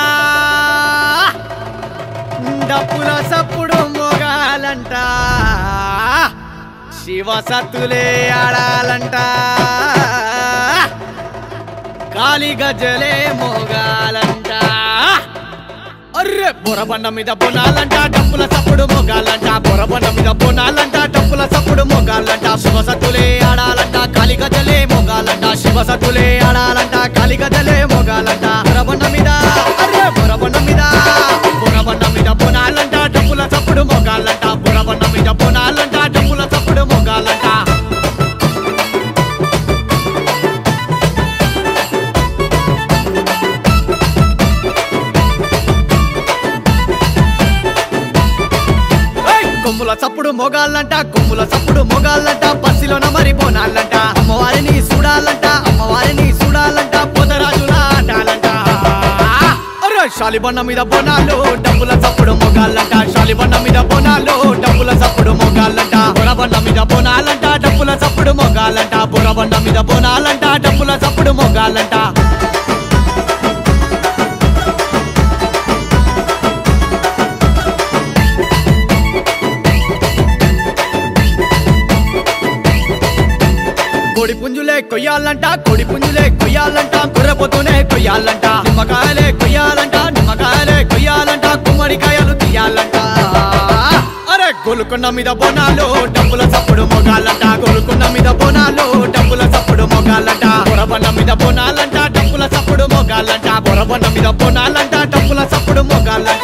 డప్పుల సప్పుడు మోగాలంట శివ సత్తులే ఆడాలంట కాలి గజ్జలే మోగాలంట అర్రె బొరబండ మీద బోనాలంట డప్పుల సప్పుడు మోగాలంట బొరబండ మీద బోనాలంట డప్పుల సప్పుడు మోగాలంట శివ సత్తులే ఆడాలంట కాలి గజ్జలే మోగాలంట శివ సత్తులే ఆడాలంట కాలి గజ్జలే మోగాలంట బొరబండ మీద అర్రె బొరబండ మీద బొరబండ మీద బోనాలంట డప్పుల సప్పుడు మోగాలంట బొరబండ మీద బోనాలంట డప్పుల సప్పుడు మోగాలంట కొమ్ముల చప్పుడు మొగాళ్ళంట కొమ్ముల చప్పుడు మొగాళ్ళంట బస్సులోన మరి బోనాలంట అమ్మవారిని చూడాలంట అమ్మవారిని చూడాలంట పొదరాజుల ఆటాలంట అరే శాలిబండ మీద బోనాలు డబ్బుల చప్పుడు మొగాళ్ళంట శాలిబండ మీద బోనాలు డబ్బుల చప్పుడు మొగాళ్ళంట బొరబండ మీద బోనాలంట డబ్బుల చప్పుడు మొగాళ్ళంట బొరబండ మీద బోనాలంట డబ్బుల చప్పుడు మొగాళ్ళంట కోడి పుంజులే కొయ్యాలంట కోడి పుంజులే కొయ్యాలంట కుర్రపోతూనే కొయ్యాలంట నిమ్మకాయలే కొయ్యాలంట నిమ్మకాయలే కొయ్యాలంట కుమ్మడికాయలు తీయాలంట అరే గోలుకొండ మీద బోనాలు డబ్బుల చప్పుడు మొగాలంట గోలుకొండ మీద బోనాలు డబ్బుల చప్పుడు మొగాలంట బొరబండ మీద బోనాలంట డబ్బుల చప్పుడు మొగాలంట బొరబండ మీద బోనాలంట డబ్బుల చప్పుడు మొగాలంట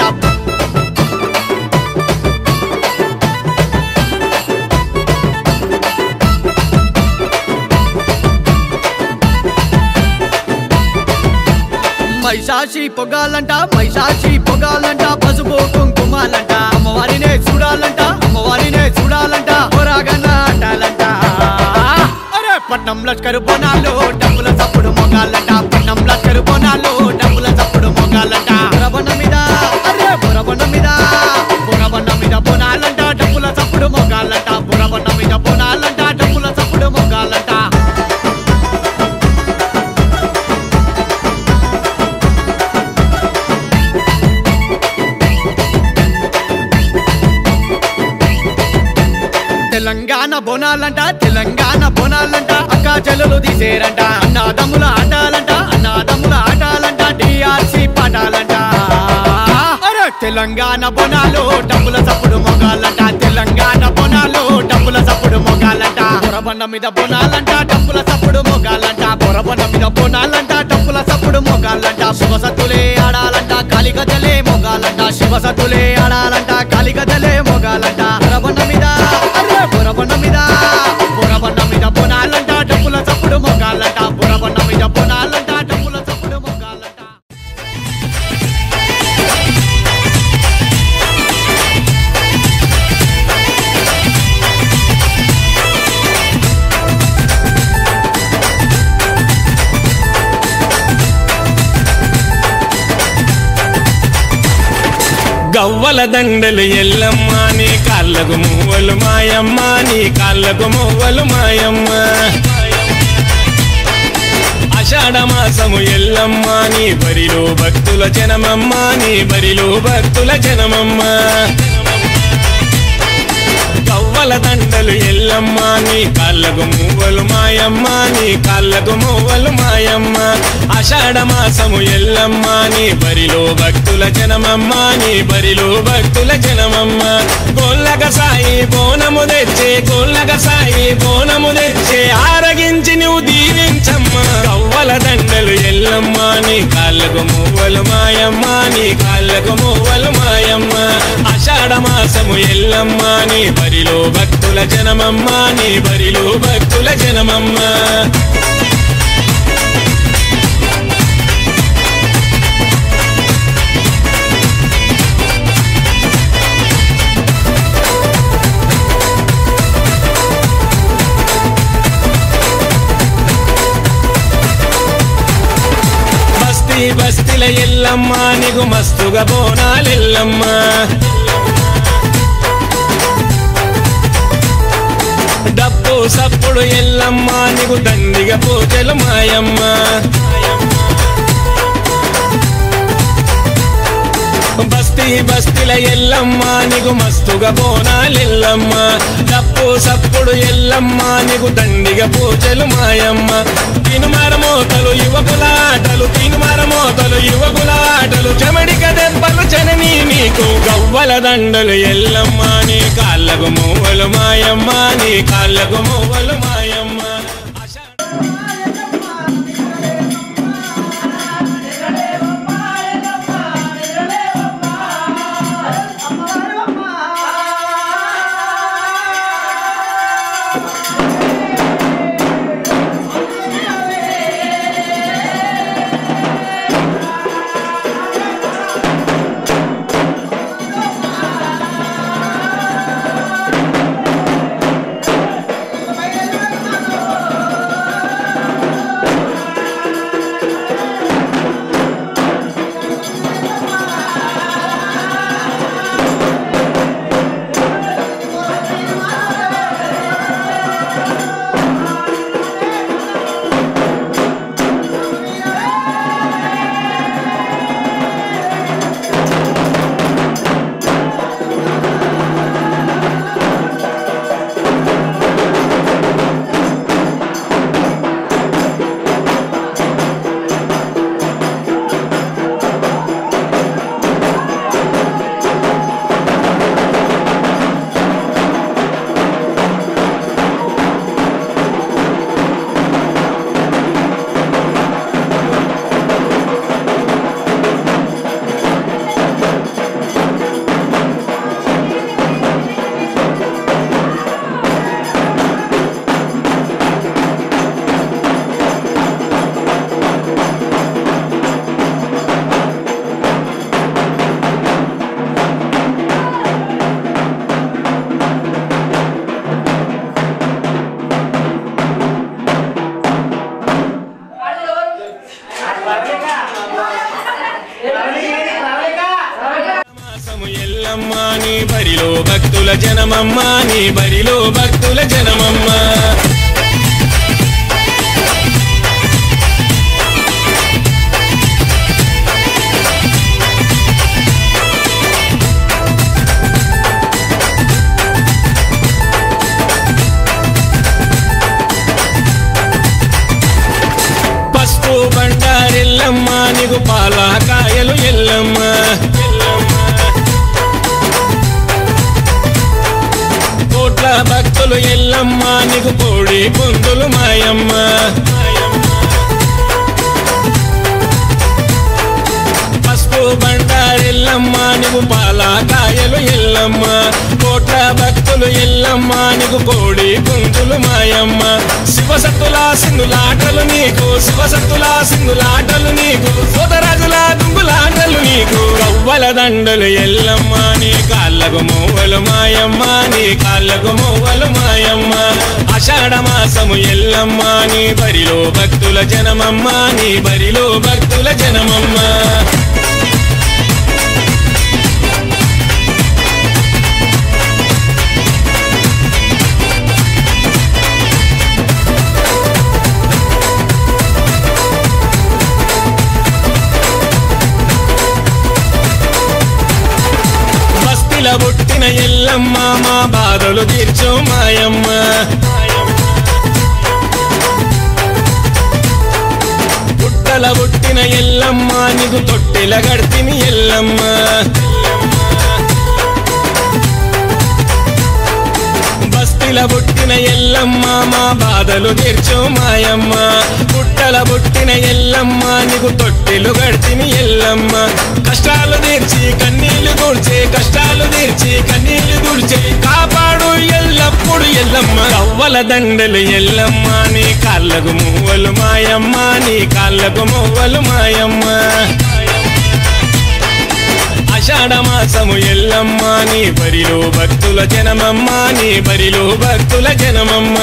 మైసాచి పొగాలంట మైసాచి పొగాలంట పసుపు కుంకుమాలంట అమ్మవారినే చూడాలంట అమ్మవారినే చూడాలంట పొరాగన ఆటాలంట అరే పట్నం లష్కరు బోనాలు డబ్బుల చప్పుడు మొగాలంట పట్నం లష్కరు బోనాలు డబ్బుల చప్పుడు మొగాలంట బొరబండ మీద అరే బొరబండ మీద బొరబండ మీద బోనాలంట డబ్బుల చప్పుడు మొగాలంట బొరబండ మీద బోనాలంట డబ్బుల చప్పుడు మొగాలంట తెలంగాణ బోనాలంట తెలంగాణ బోనాలంట అక్క చెల్లెలు తీసేరంట అన్నాదమ్ముల ఆటాలంట అన్నాదమ్ముల ఆటాలంట డిఆర్సి పాటాలంట అరే తెలంగాణ బోనాలు డబ్బుల చప్పుడు మొగాలంట తెలంగాణ బోనాలు డబ్బుల చప్పుడు మొగాలంట బొరబండ మీద బోనాలంట డబ్బుల చప్పుడు మొగాలంట బొరబండ మీద బోనాలంట డబ్బుల చప్పుడు మొగాలంట శివ సత్తులే ఆడాలంట కాలి గజ్జలే మొగాలంట శివ సత్తులే ఆడాలంట కాలి గజ్జలే మొగాలంట బొరబండ మీద అరే బొరబండ మీద బొరబండ మీద బోనాలంట డబ్బుల చప్పుడు మొగాలంట బొరబండ మీద బోనాలంట డబ్బుల చప్పుడు మొగాలంట గవ్వల దండలు ఎల్లమ్మ నీ కాళ్ళకు మువ్వలు మాయమ్మ నీ కాళ్ళకు మువ్వలు మాయమ్మ ఆషాఢ మాసము ఎల్లమ్మ నీ బరిలో భక్తుల జనమమ్మ నీ బరిలో భక్తుల జనమమ్మ గవ్వల గవ్వల దండలు ఎల్లమ్మ నీ కాళ్ళకు మువ్వలు మాయమ్మ నీ కాళ్ళకు మువ్వలు మాయమ్మ ఆషాఢ మాసము ఎల్లమ్మ నీ బరిలో భక్తుల జనమమ్మ నీ బరిలో భక్తుల జనమమ్మ గోళ్ళగ సాయి బోనము తెచ్చే గోళ్ళగ సాయి బోనము తెచ్చే ఆరగించి నువ్వు దీవించమ్మ గవ్వల దండలు ఎల్లమ్మ నీ కాళ్ళకు మువ్వలు మాయమ్మ నీ కాళ్ళకు మువ్వలు మాయమ్మ ఆషాఢ మాసము ఎల్లమ్మ నీ బరిలో భక్తుల జనమమ్మ నీ బరిలో భక్తుల జనమమ్మ బస్తీ బస్తీల ఎల్లమ్మ నీకు మస్తుగా బోనాలెల్లమ్మ డప్పు సప్పుడు ఎల్లమ్మ నీకు దండిగా పూజలు మాయమ్మ బస్తీ బస్తీల ఎల్లమ్మ నీకు మస్తుగా బోనాలెల్లమ్మ డప్పు సప్పుడు ఎల్లమ్మ నీకు దండిగా పూజలు మాయమ్మ తినుమర మోతలు యువకుల ఆటలు తినుమర మోతలు యువకుల ఆటలు చెమడిక దెబ్బలు జనని నీకు గవ్వల దండలు ఎల్లమ్మ నీ కాళ్ళకు మువ్వలు మాయమ్మ నీ కాళ్ళకు మువ్వలు మాయమ్మ ఎల్లమ్మ నీ బరిలో భక్తుల జనమమ్మ నీ బరిలో భక్తుల జనమమ్మ పసుపు బండారెల్లమ్మ నీకు పాల కాయలు ఎల్లమ్మ కోట్ల భక్తులు ఎల్లమ్మ నీకు కోడి పుందులు మాయమ్మ పసుపు బండారెల్లమ్మ నీకు పాల కాయలు ఎల్లమ్మ కోట్ల భక్తులు ఎల్లమ్మ నీకు కోడి పుందులు మాయమ్మ శివసత్తుల సింగులాటలు నీకు శివసత్తుల సింగులాటలు నీకు సోదరాజుల దుంగులాటలు నీకు గవ్వల దండలు ఎల్లమ్మ నీ కాళ్ళకు మువ్వలు మాయమ్మ నీ కాళ్ళకు మువ్వలు మాయమ్మ ఆషాఢ మాసము ఎల్లమ్మ నీ బరిలో భక్తుల జనమమ్మ నీ బరిలో భక్తుల జనమమ్మ బుట్టిన ఎల్ల ఎల్లమ్మ మా బాధలు తీర్చు మాయమ్మ పుట్టల పుట్టిన ఎల్లమ్మ నీకు తొట్టెల గడితిని ఎల్లమ్మ బస్తిల పుట్టిన ఎల్లమ్మ మా బాధలు తీర్చు మాయమ్మ పుట్టల పుట్టిన ఎల్లమ్మ నీకు తొట్టెలు గడితిని ఎల్లమ్మ కష్టాలు తీర్చి కన్నీళ్లు దూడ్చే కష్టాలు తీర్చి కన్నీళ్లు దూడ్చే కాపాడు ఎల్లప్పుడు ఎల్లమ్మ కవ్వల దండలు ఎల్లమ్మ నీ కాళ్ళకు మువ్వలు మాయమ్మ నీ కాళ్ళకు మువ్వలు మాయమ్మ ఆషాఢ మాసము ఎల్లమ్మ నీ బరిలో భక్తుల జనమమ్మ నీ బరిలో భక్తుల జనమమ్మ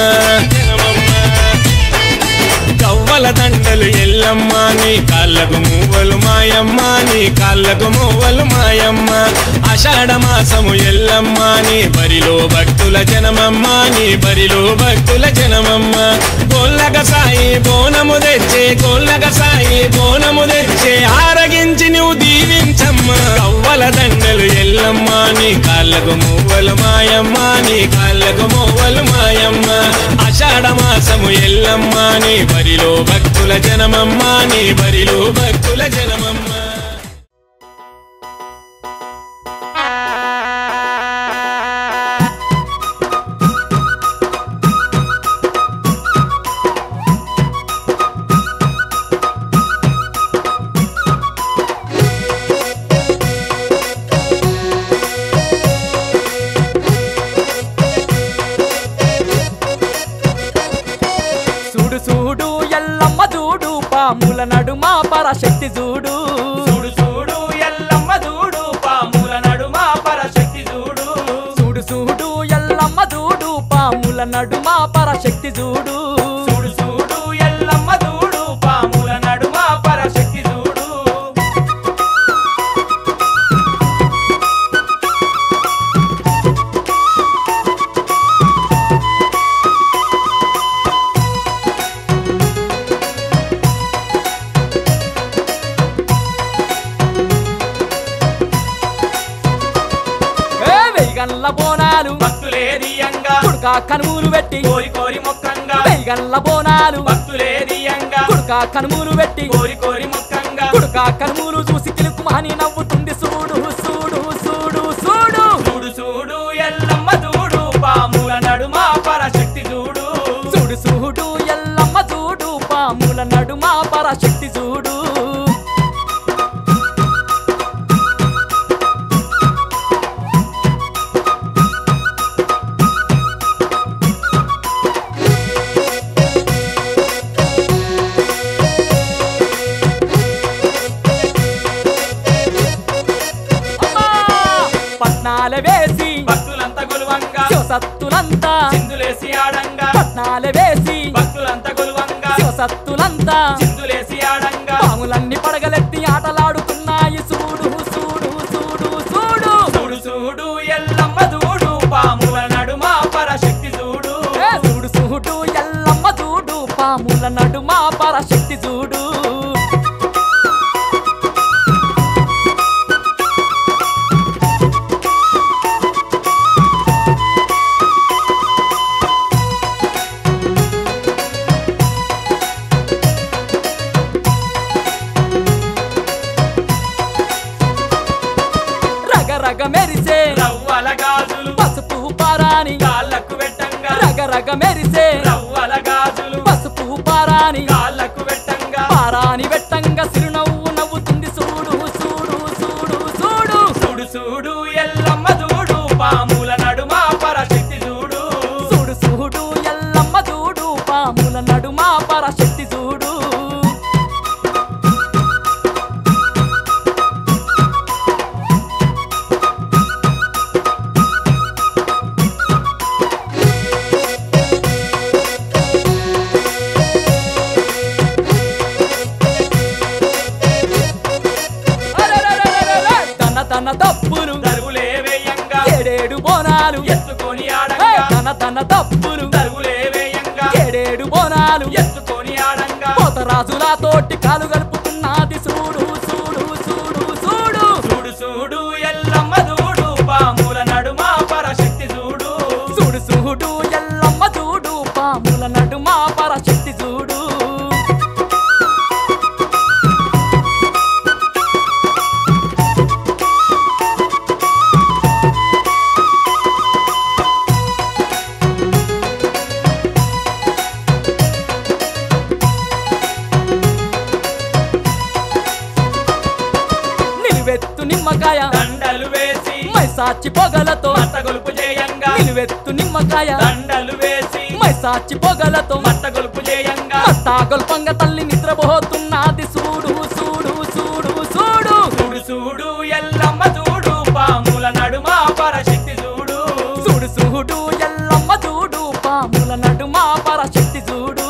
కవ్వల దండలు ఎల్లమ్మ నీ కాళ్ళకు మువ్వలు మాయమ్మ నీ కాళ్ళకు మువ్వలు మాయమ్మ ఆషాఢ మాసము ఎల్లమ్మ నీ బరిలో భక్తుల జనమమ్మ నీ బరిలో భక్తుల జనమమ్మ గోల్లగ సాయి బోనము తెచ్చే గోల్లగ సాయి బోనము తెచ్చే ఆరగించి నువ్వు దీవించమ్మ కవ్వల దండలు ఎల్లమ్మ నీ కాళ్ళకు మువ్వలు మాయమ్మ నీ కాళ్ళకు మువ్వలు మాయమ్మ ఆషాఢ మాసము ఎల్లమ్మ నీ బరిలో భక్తుల జనమమ్మ నీ బరిలో భక్తుల జనమమ్మ పాముల నడుమ పరశక్తి చూడు చూడు చూడు ఎల్లమ్మ చూడు పాముల నడుమ పరశక్తి చూడు చూడు చూడు ఎల్లమ్మ చూడు పాముల నడుమ పరశక్తి చూడు చూడు చూడు ఎల్లమ్మ చూడు పాముల నడుమ పరశక్తి చూడు గల్ల బోనాలు భక్తులేరియంగా కుడుకా కనుమూలు పెట్టి కోరి కోరి మొక్కంగా గల్ల బోనాలు భక్తులేరియంగా కుడుకా కనుమూలు పెట్టి కోరి కోరి మొక్కంగా కుడుకా కనుమూలు చూసి కిలుకుమాని నవ్వుతుంది చూడు చూడు చూడు చూడు చూడు చూడు ఎల్లమ్మ చూడు పాముల నడుమ పరశక్తి చూడు చూడు చూడు ఎల్లమ్మ చూడు పాముల నడుమ పరశక్తి చూడు పట్నాల వేసి భక్తులంతా గొలువంగా శివసత్తులంతా చిందులేసి ఆడంగా పట్నాల వేసి భక్తులంతా గొలువంగా శివసత్తులంతా చిందులేసి ఆడంగా పాములన్నీ పడగలెత్తి ఆటలాడుతున్నాయి చూడు చూడు చూడు చూడు చూడు చూడు ఎల్లమ్మ చూడు పాముల నడుమ పరశక్తి చూడు చూడు చూడు ఎల్లమ్మ చూడు పాముల నడుమ పరశక్తి చూడు రగ మెరిసే రవ్వల గాజులు పసుపు పారాని కాళ్ళకు పెట్టంగా రగ రగ మెరిసే రవ్వల గాజులు పసుపు పారాని కాళ్ళకు పెట్టంగా పారాని పెట్టంగా సిరునవ్వు నవ్వుతుంది చూడు చూడు చూడు చూడు చూడు చూడు ఎల్లమ్మ చూడు పాముల నడుమ పరశక్తి చూడు చూడు చూడు ఎల్లమ్మ చూడు పాముల నడుమ పరశక్తి చూడు తన తప్పులు దరువులే వేయంగా ఏడేడు బోనాలు ఎత్తుకొని ఆడంగా తన తన తప్పులు దరువులే వేయంగా ఏడేడు బోనాలు ఎత్తుకొని ఆడంగా పోతరాజుల తోటి కాలు గలుపుతున్నది చూడు చూడు చూడు చూడు చూడు చూడు ఎల్లమ్మ చూడు పాముల నడుమ పరశక్తి నిమ్మకాయ దండలు వేసి మైసాచి పొగలతో మత్త గొలుపు చేయంగా నిలువెత్తు నిమ్మకాయ దండలు వేసి మైసాచి పొగలతో మత్త గొలుపు చేయంగా మత్తా గొల్పంగ తల్లి నిద్రపోతున్నది చూడు చూడు చూడు చూడు చూడు చూడు ఎల్లమ్మ చూడు పాముల నడుమ పరశక్తి చూడు చూడు చూడు ఎల్లమ్మ చూడు పాముల నడుమ పరశక్తి చూడు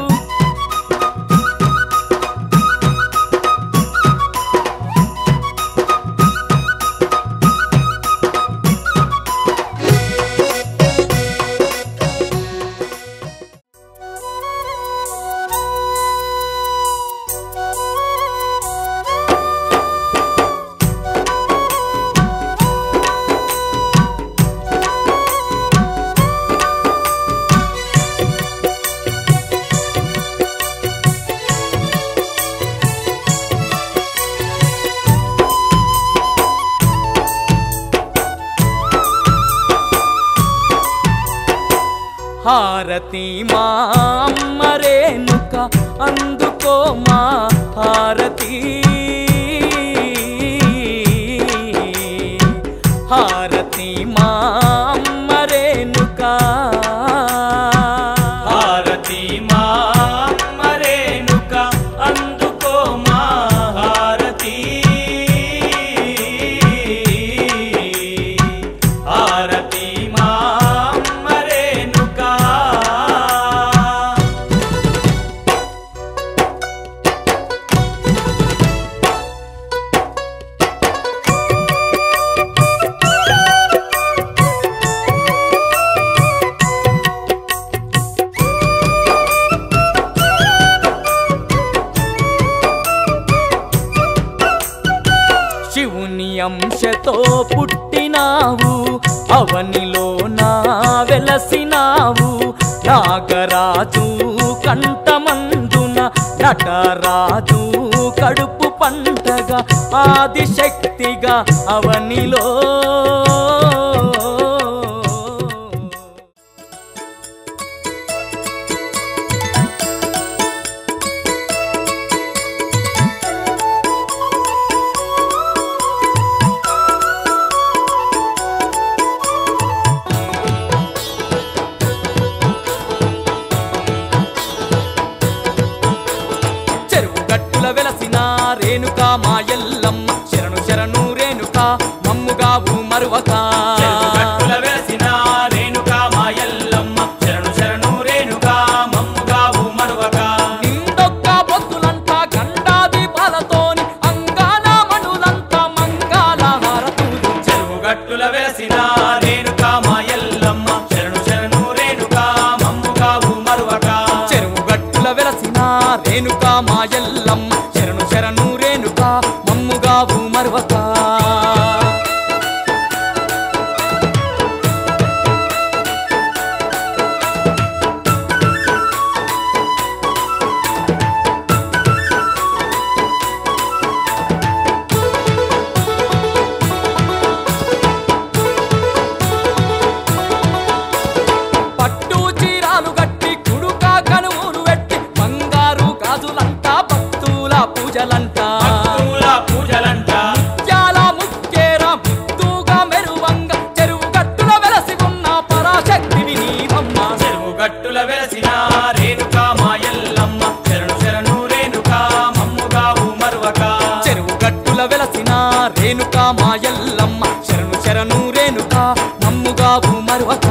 హారతి మా అమ్మ రేణుక అందుకో మా హారతి హారతి మా అమ్మ రేణుక హారతి మా అమ్మ రేణుక అందుకో మా హారతి హారతి మా అమ్మ రేణుక శివుని అంశతో పుట్టినావు అవనిలో నా వెలసినావు నాగరాజు కంఠమందున నటరాజు కడుపు పంటగా ఆదిశక్తిగా అవనిలో వెలసిన రేణుకా మా ఎల్లమ్మ శరణు శరణు రేణుకా మమ్ముగావు మరువక చెరుగట్టుల వెలసిన రేణుకా మా ఎల్లమ్మ శరణు శరణు రేణుకా మమ్ముగావు మరువక నిందొక్క బొత్తులంట గండాదీపాలతోని అంగాల మనులంత మంగాల హారతులు చెరుగట్టుల వెలసిన రేణుకా మా ఎల్లమ్మ శరణు శరణు రేణుకా మమ్ముగావు మరువక చెరుగట్టుల వెలసిన రేణుకా మా ఎల్లమ్మ శరణు శరణు రేణుకా మమ్ముగావు మరువక పట్టు చీరాలు గట్టి కుడుక కనుమూలు వెట్టి బంగారు గాజులంట భక్తుల పూజలంట భక్తుల పూజలంట ముత్యాల ముక్కేర ముత్తుగా మెరువంగ చెరువు గట్టుల వెలసి ఉన్న పరాశక్తివి నీవమ్మ చెరుగట్టుల వెలసిన రేణుకా మా ఎల్లమ్మ శరణు శరణు రేణుకా మమ్ముగావు మరువక చెరువు గట్టుల వెలసిన రేణుకా మా ఎల్లమ్మ శరణు శరణు రేణుకా మమ్ముగావు మరువక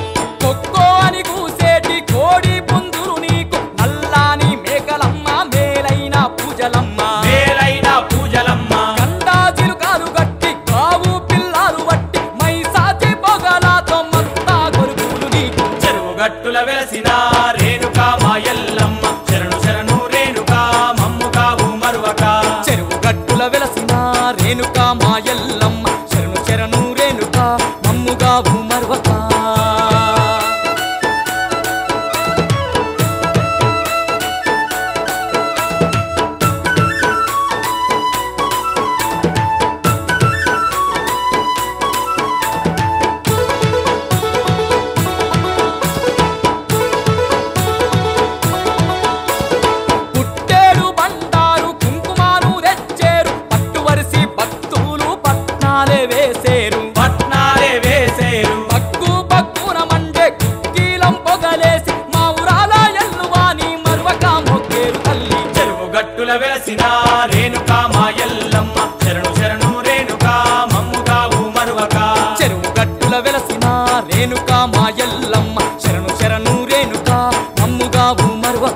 కొక్కో అని కూసేటి కోడి పుందులు నీకు నల్లాని మేకలమ్మ మే గట్టుల వెలసిన రేణుకా మా ఎల్లమ్మ శరణు శరణు రేణుకా మమ్ముగావు మరువక చెరువు గట్టుల వెలసిన రేణుకా మా ఎల్లమ్మ శరణు శరణు రేణుకా మమ్ముగావు మరువక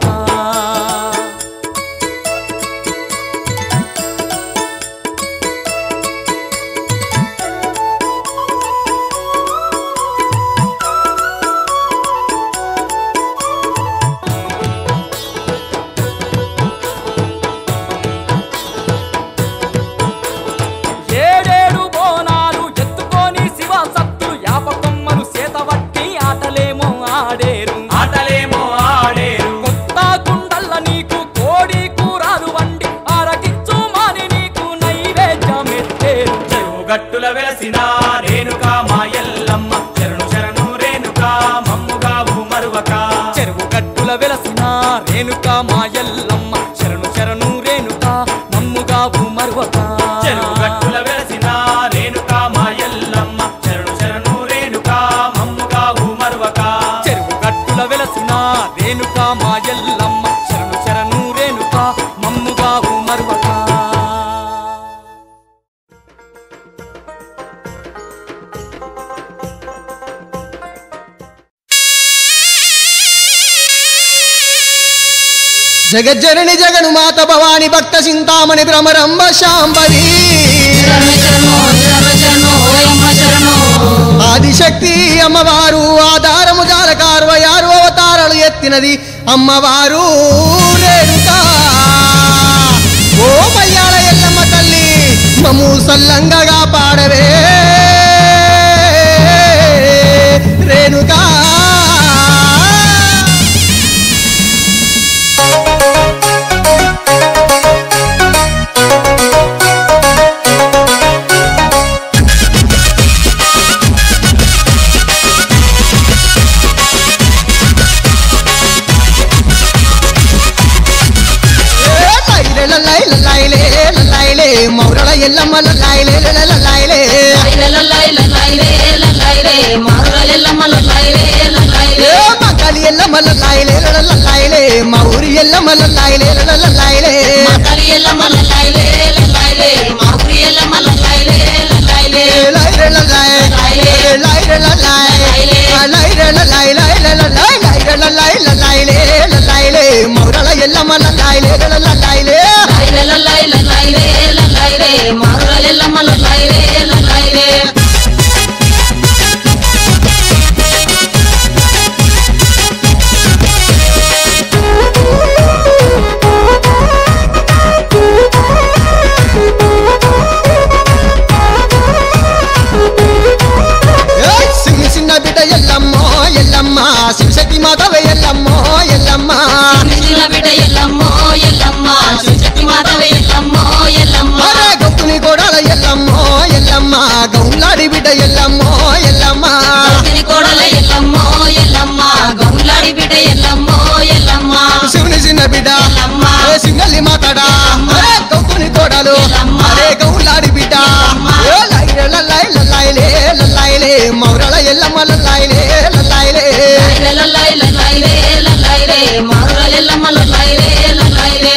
ఏడేడు బోనాలు ఎత్తుకొని శివ సత్తులు యాపకొమ్మలు సేతవట్టి ఆటలేమో ఆడేరు ఆటలేమో ఆడేరు కొత్త కుండల్ల నీకు కోడి కూరాలు వండి ఆరగించు మాని నీకు నైవేద్యమెత్తేరు చెరువు గట్టుల వెలసిన రేణుకా మా ఎల్లమ్మ శరణు శరణు రేణుకా మమ్ముగావు మరువక చెరువు గట్టుల వెలసిన రేణుకా మా ఎల్లమ్మ శరణు శరణు రేణుకా మమ్ముగావు మరువక చెరువు గట్టుల వెలసిన రేణుకా మా ఎల్లమ్మ శరణు శరణు రేణుకా మమ్ముగావు మరువక చెరువు గట్టుల వెలసిన రేణుకా మా ఎల్లమ్మ శరణు శరణు రేణుకా మమ్ముగావు మరువక జగజ్జనని జగను మాత భవాని భక్త చింతామణి భ్రమరంబ శాంభవి ఆదిశక్తి అమ్మవారు ఆధారము జాలకారు ఆరు అవతారాలు ఎత్తినది అమ్మవారు రేణుకా ఓ మయ్యాల ఎల్లమ్మ తల్లి మమ్ము సల్లంగగా పాడవే రేణుకా మౌరళ ఎల్లమ్మ లైలే లైలే మకాలి ఎల్లమ్మ లైలే లైలే మౌరి ఎల్లమ్మ లైలే లైలే మౌరళ ఎల్లమ్మ లైలే లైలే చిన్న బిడ్డ ఎల్లమ్మో ఎల్లమ్మ శివశక్తి మాతవే ఎల్లమ్మో ఎల్లమ్మ బిడ్డ ఎల్లమ్మో ఎల్లమ్మ శివశక్తి మాతవే ఎల్లమ్మో ఎల్లమ్మ గౌతుని కోడల ఎల్లమ్మో ఎల్లమ్మ గౌలాడి బిడ్డ ఎల్లమ్మో ఎల్లమ్మ కోడల ఎల్లమ్మో ఎల్లమ్మ గౌలాడి బిడ్డ ఎల్లమ్మో ఎల్లమ్మ శివుని చిన్న బిడ్డ సింగల్లి మాతాడా గౌతుని కోడలు అరే గౌలాడి బిడ్డ లైలే లైలే మౌరళ ఎల్లమ్మ లైలే లైలే మౌరళ ఎల్లమ్మ లైలే లైలే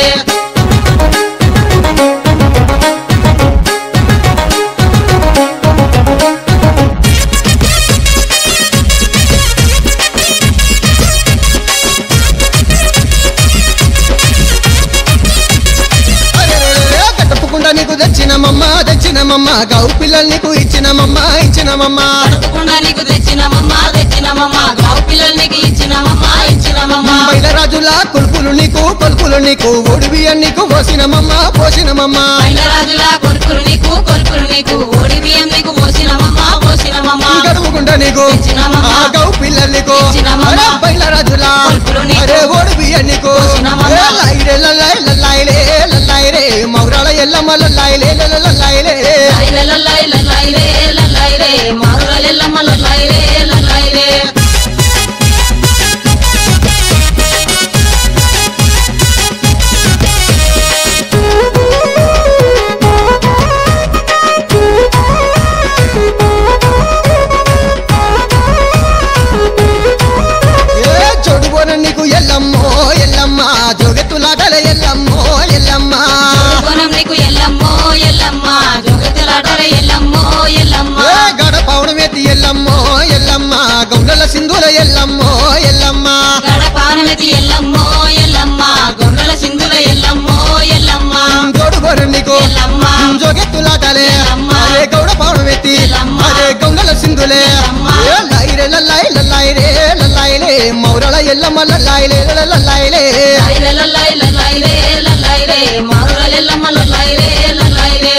నీకు తెచ్చినమమ్మ తెచ్చినమమ్మ గౌ పిల్లలు నీకు ఇచ్చినమమ్మ ఇచ్చినమమ్మ నీకు తెచ్చినమమ్మ తెచ్చినమమ్మ గౌ పిల్లలు నీకు ఇచ్చినమమ్మ ఇచ్చినమమ్మ మైలరాజుల కొలుపులు నీకు కొలుపులు నీకు ఓడి బియ్యం నీకు పోసినమమ్మ పోసినమమ్మ మైలరాజుల కొలుపులు నీకు కొలుపులు నీకు ఓడి బియ్యం నీకు పోసినమమ్మ పోసినమమ్మ గడువుకుంటా నీకు గౌ పిల్లలు నీకు మైలరాజుల అరే ఓడి బియ్యం నీకు లైలే లైలే లైలే లైలే మౌరాల ఎల్లమ్మ లైలే లైలే లైలే మౌరాల ఎల్లమ్మ లైలే లైలే నీకు ఎల్లమ్మో ఎల్లమ్మ జోగెత్తులాటల ఎల్లమ్మో ఎల్లమ్మ బోనం నీకు ఎల్లమ్మో ఎల్లమ్మ జోగతిలాటల ఎల్లమ్మో ఎల్లమ్మ గడ పౌడమెత్తి ఎల్లమ్మో ఎల్లమ్మ గౌడల సింధుల ఎల్లమ్మో ఎల్లమ్మ గడ పౌడమెత్తి ఎల్లమ్మో ఎల్లమ్మ గౌడల సింధుల ఎల్లమ్మో ఎల్లమ్మ గొడుగొరు నీకు జోగెత్తులాటలే అరే గౌడ పౌడమెత్తి అరే గౌడల సింధులే లైరే లల్లై లల్లైరే లల్లైలే మౌరల ఎల్లమ్మ లల్లైలే లల్లైలే లైరే లల్లై లల్లైలే లల్లైలే మౌరల ఎల్లమ్మ లల్లైలే లల్లైలే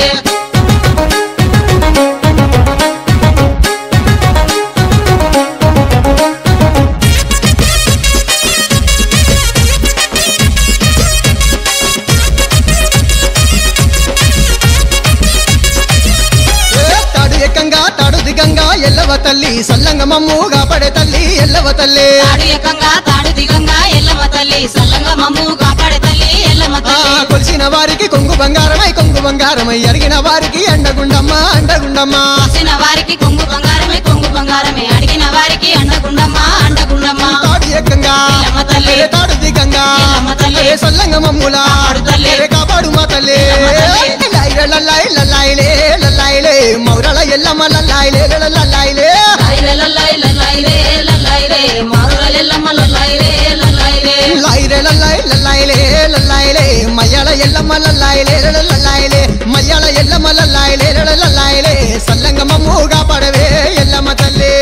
ఎల్లవ తల్లి సల్లంగ మమ్ముగా పడే తల్లి ఎల్లవ తల్లి తాడు ఏకంగా తాడు దిగంగా ఎల్లవ తల్లి సల్లంగ మమ్ముగా పడే తల్లి ఎల్లవ తల్లి కొలిసిన వారికి కొంగు బంగారమై కొంగు బంగారమై అడిగిన వారికి అండగుండమ్మ అండగుండమ్మ కొలిసిన వారికి కొంగు బంగారమై కొంగు బంగారమై అడిగిన వారికి అండగుండమ్మ అండగుండమ్మ తాడు ఏకంగా ఎల్లమ్మ తల్లి తాడు దిగంగా ఎల్లమ్మ తల్లి సల్లంగ మమ్ముల తల్లి కాపాడు మా తల్లి లైరే లల్లై లల్లైలే లల్లైలే మౌరల ఎల్లమ్మ లల్లైలే లల్లైలే లైరే లల్లై లల్లైలే లల్లైలే మౌరల ఎల్లమ్మ లల్లైలే లల్లైలే లైరే లల్లై లల్లైలే లల్లైలే మయ్యాల ఎల్లమ్మ లల్లైలే లల్లైలే మయ్యాల ఎల్లమ్మ లల్లైలే లల్లైలే సల్లంగ మమ్ముగా పడవే ఎల్లమ్మ తల్లి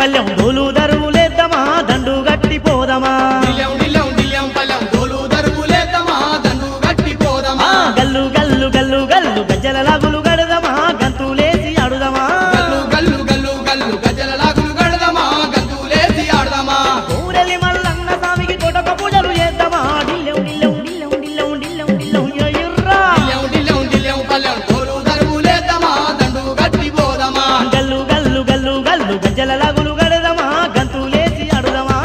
పల్లెం డోలు దరువులేద్దామా దండు గట్టి పోదమా దిల్లెం దిల్లెం దిల్లెం పల్లెం డోలు దరువులేద్దామా దండు గట్టి పోదమా గల్లు గల్లు గల్లు గల్లు గజ్జల లాగులు గడదమా గంతులేసి ఆడుదమా గల్లు గల్లు గల్లు గల్లు గజ్జల లాగులు గడదమా గంతులేసి ఆడదమా ఊరెల్లి మల్లన్న స్వామికి కోటక పూజలు చేద్దామా డిల్లెం డిల్లెం డిల్లెం డిల్లెం డిల్లెం డిల్లెం ఎయ్యుర్రా దిల్లెం దిల్లెం దిల్లెం పల్లెం డోలు దరువులేద్దామా దండు గట్టి పోదమా గల్లు గల్లు గల్లు గల్లు గజ్జల లాగులు గడదమా గంతులేసి ఆడుదమా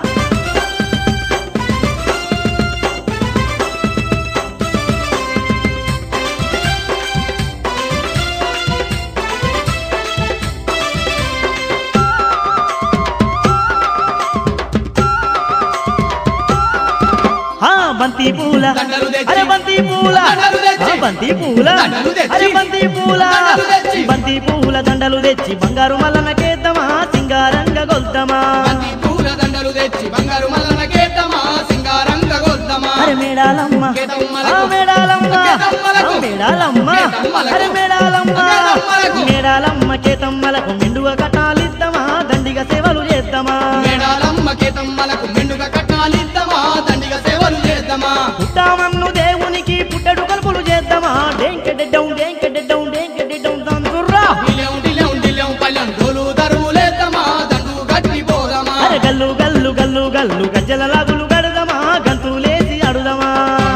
బంతి పూల అరే బంతి పూల బంతి పూల అరే బంతి పూల బంతి పూల దండలు తెచ్చి బంగారు మల్లనకేద్దామా సింగారంగ గొల్దమా బంతి పూల దండలు తెచ్చి బంగారు మల్లనకేద్దామా సింగారంగ గొల్దమా అరే మేడాలమ్మ ఆ మేడాలమ్మ ఆ మేడాలమ్మ అరే మేడాలమ్మ మేడాలమ్మ కేతమ్మలకు మెండుగా కట్టాలిద్దామా దండిగా సేవలు చేద్దామా మేడాలమ్మ కేతమ్మలకు మెండుగా కట్టాలిద్దామా దండిగా సేవలు చేద్దామా పుట్టామన్ను దేవునికి పుట్టడు కలుపులు చేద్దామా డేంకెడెడ్డం డేంకెడెడ్డం డేంకెడెడ్డం దందుర్రా దిల్లెం దిల్లెం దిల్లెం పల్లెం డోలు దరువులేద్దామా దండు గట్టి పోదమా అరే గల్లు గల్లు గల్లు గల్లు గజ్జల లాగులు గడదమా గంతులేసి ఆడుదమా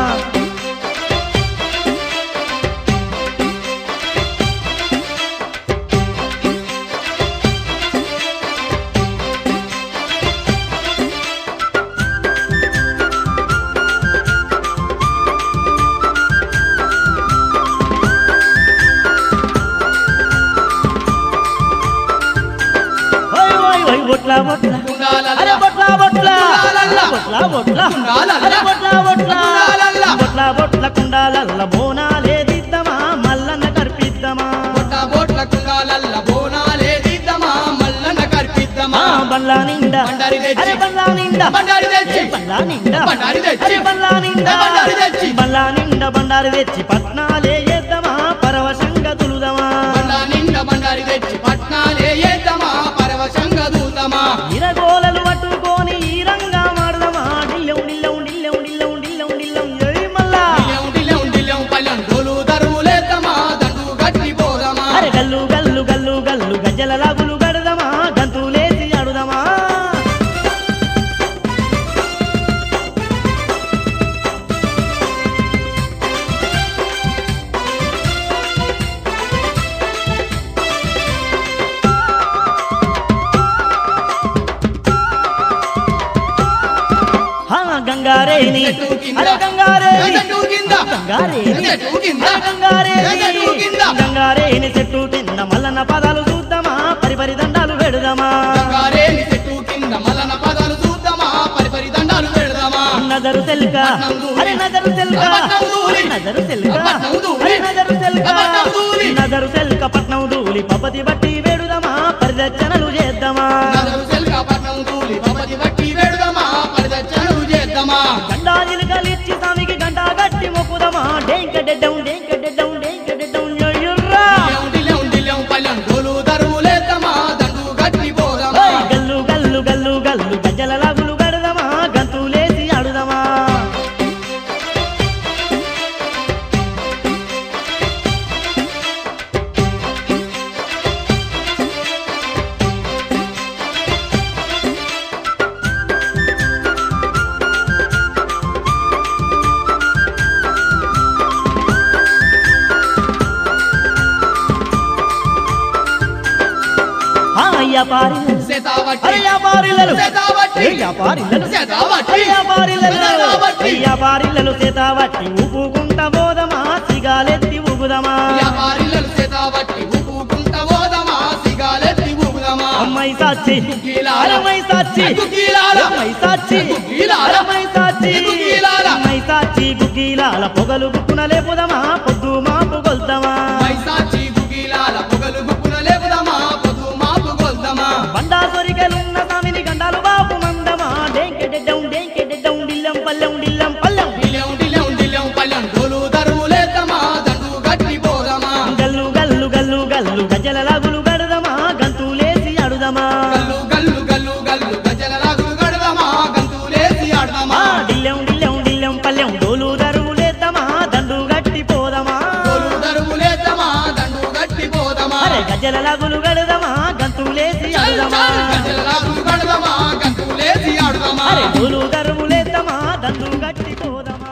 బొట్ల బొట్ల అరే బొట్ల బొట్ల బొట్ల బొట్ల అరే బొట్ల బొట్ల బొట్ల బొట్ల కుండాలల్ల బోనాలేదిద్దామా మల్లన్న కర్పిద్దామా బొట్ల బొట్ల కుండాలల్ల బోనాలేదిద్దామా మల్లన్న కర్పిద్దామా బల్లా నిండా బండారి తెచ్చి అరే బల్లా నిండా బండారి తెచ్చి బల్లా నిండా బండారి తెచ్చి అరే బల్లా నిండా బండారి తెచ్చి బల్లా నిండా బండారి తెచ్చి పట్నాలే చేద్దామా పరవశంగా తులుదమా బల్లా నిండా బండారి తెచ్చి పట్నాలే చేద్దామా పరవశంగా దూతమా ఇరగోలలు పట్టుకొని ఈ రంగా మాడదమా డిల్లెం డిల్లెం డిల్లెం డిల్లెం డిల్లెం డిల్లెం జై మల్లా దిల్లెం దిల్లెం దిల్లెం పల్లెం డోలు దరువులేద్దామా దండు గట్టి పోదమా అరే గల్లు గల్లు గల్లు గల్లు గజ్జల లాగులు గడదమా గంతులేసి ఆడుదమా గంగారేని అరే గంగారేని గంగారేని గంగారేని గంగారేని చెట్టు కింద మల్లన్న పదాలు చూద్దామా పరిపరి దండాలు పెడదామా గంగారేని చెట్టు కింద మల్లన్న పదాలు చూద్దామా పరిపరి దండాలు పెడదామా నజరు తెల్క అరే నజరు తెల్క నజరు తెల్క అరే నజరు తెల్క నజరు తెల్క పట్నం దూలి పపతి బట్టి వేడుదమా పరిదర్శనలు చేద్దామా నజరు తెల్క పట్నం దూలి పపతి బట్టి వేడుదమా పరిదర్శనలు చేద్దామా గండాజిలు కలిచ్చి స్వామికి గంట గట్టి మొక్కుదమా డేంకెడెడ్డం డేంకెడెడ్డం డేంకెడెడ్డం ఎయ్యుర్రా దిల్లెం దిల్లెం పల్లెం డోలు దరువులేద్దామా దండు గట్టి పోదమా గల్లు గల్లు గల్లు గల్లు గజ్జల లాగులు గడదమా గంతులేసి ఆడుదమా వ్యాపారిల్లలు అరే వ్యాపారిల్లలు ఏ వ్యాపారిల్లలు అరే వ్యాపారిల్లలు వ్యాపారిల్లలు సేతావట్టి ఊపుకుంట పోదమా సిగాలెత్తి ఊగుదమా వ్యాపారిల్లలు సేతావట్టి ఊపుకుంట పోదమా సిగాలెత్తి ఊగుదమా అమ్మాయి సాచి అమ్మాయి సాచి అమ్మాయి సాచి అమ్మాయి సాచి అమ్మాయి సాచి గుగ్గిలాల పొగలు గుక్కున లేపుదమా పొద్దు మాపు గొల్దమా సాచి గుగ్గిలాల పొగలు గుక్కున లేపుదమా పొద్దు మాపు గొల్దమా బండా సొరికలున్న స్వామిని గండాలు బాపు మందమా డేంకెడెడ్డం డేంకెడెడ్డం డిల్లెం పల్లెం డిల్లెం పల్లెం డిల్లెం డిల్లెం డిల్లెం పల్లెం డోలు దరువులేద్దామా దండు గట్టి పోదమా గల్లు గల్లు గల్లు గల్లు గజ్జల లాగులు గడదమా గంతులేసి ఆడుదమా గల్లు గజ్జల లాగులు గడదమా గంతులేసి ఆడుదమా అరే డోలు దరుములేద్దామా దండు గట్టిపోదమా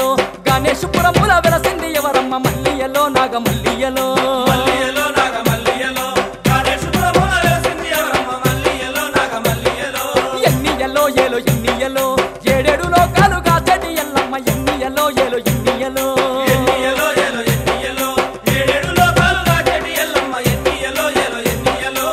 మల్లియలో గణేశపురముల వెలసింది ఎవరమ్మ మల్లియలో నాగ మల్లియలో మల్లియలో నాగ మల్లియలో గణేశపురముల వెలసింది ఎవరమ్మ మల్లియలో నాగ మల్లియలో ఎన్నియలో ఏలో ఎన్నియలో ఏడేడు లోకాలుగా చెడి ఎల్లమ్మ ఎన్నియలో ఏలో ఎన్నియలో ఎన్నియలో ఏలో ఎన్నియలో ఏడేడు లోకాలుగా చెడి ఎల్లమ్మ ఎన్నియలో ఏలో ఎన్నియలో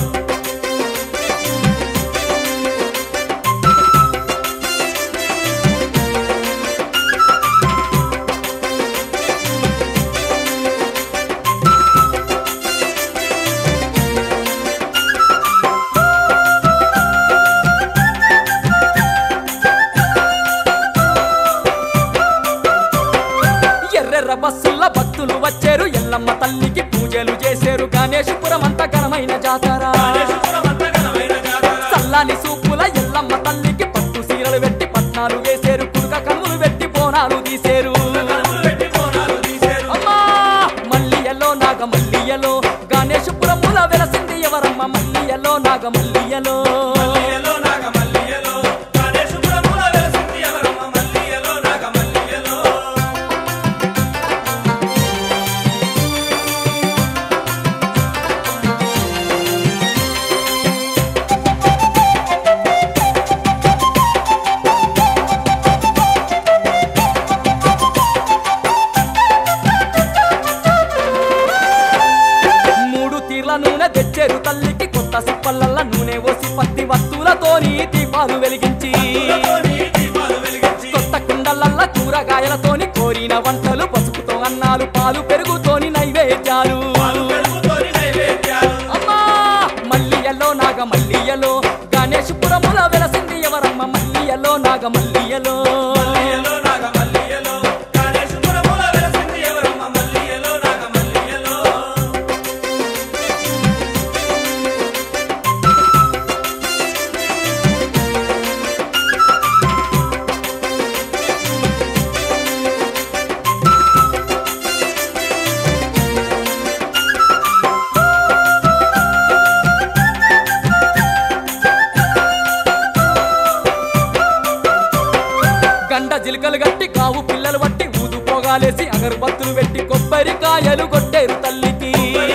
ఎర్రెర్ర బస్సుల భక్తులు వచ్చారు ఎల్లమ్మ తల్లికి పూజలు చేశారు గణేశపురం అంత ఘనమైన జాతర చల్లాని సూపుల ఎల్లమ్మ తల్లికి పట్టు సీరలు పెట్టి పట్నాలు వేశారు కుడుక కనుములు పెట్టి బోనాలు తీశారు అమ్మా మల్లియలో నాగ మల్లియలో గణేశపురముల వెలసింది ఎవరమ్మ మల్లియలో నాగ మల్లియలో మల్లియలో నాగ మల్లియలో గణేశపురముల వెలసింది ఎవరమ్మ మల్లియలో నాగ మల్లియలో మూడు తీర్ల నూనె తెచ్చారు తల్లికి కొత్త సిప్పల్ల నూనె ఓసి పత్తి వత్తులతోని దీపాలు వెలిగించి కొత్త కుండలల్ల కూరగాయలతోని కోరిన వంటలు పసుపుతో అన్నాలు పాలు పెరుగుతోని నైవేద్యాలు అమ్మా మల్లియలో నాగ మల్లియలో గణేశపురముల వెలసింది ఎవరమ్మ మల్లియలో నాగ మల్లియలో మల్లియలో నాగ మల్లియలో గణేశపురముల వెలసింది ఎవరమ్మ మల్లియలో నాగ మల్లియలో గండ జిలకలు గట్టి కావు పిల్లలు పట్టి ఊదు పోగాలేసి అగరబత్తులు పెట్టి కొబ్బరికాయలు కొట్టేరు తల్లికి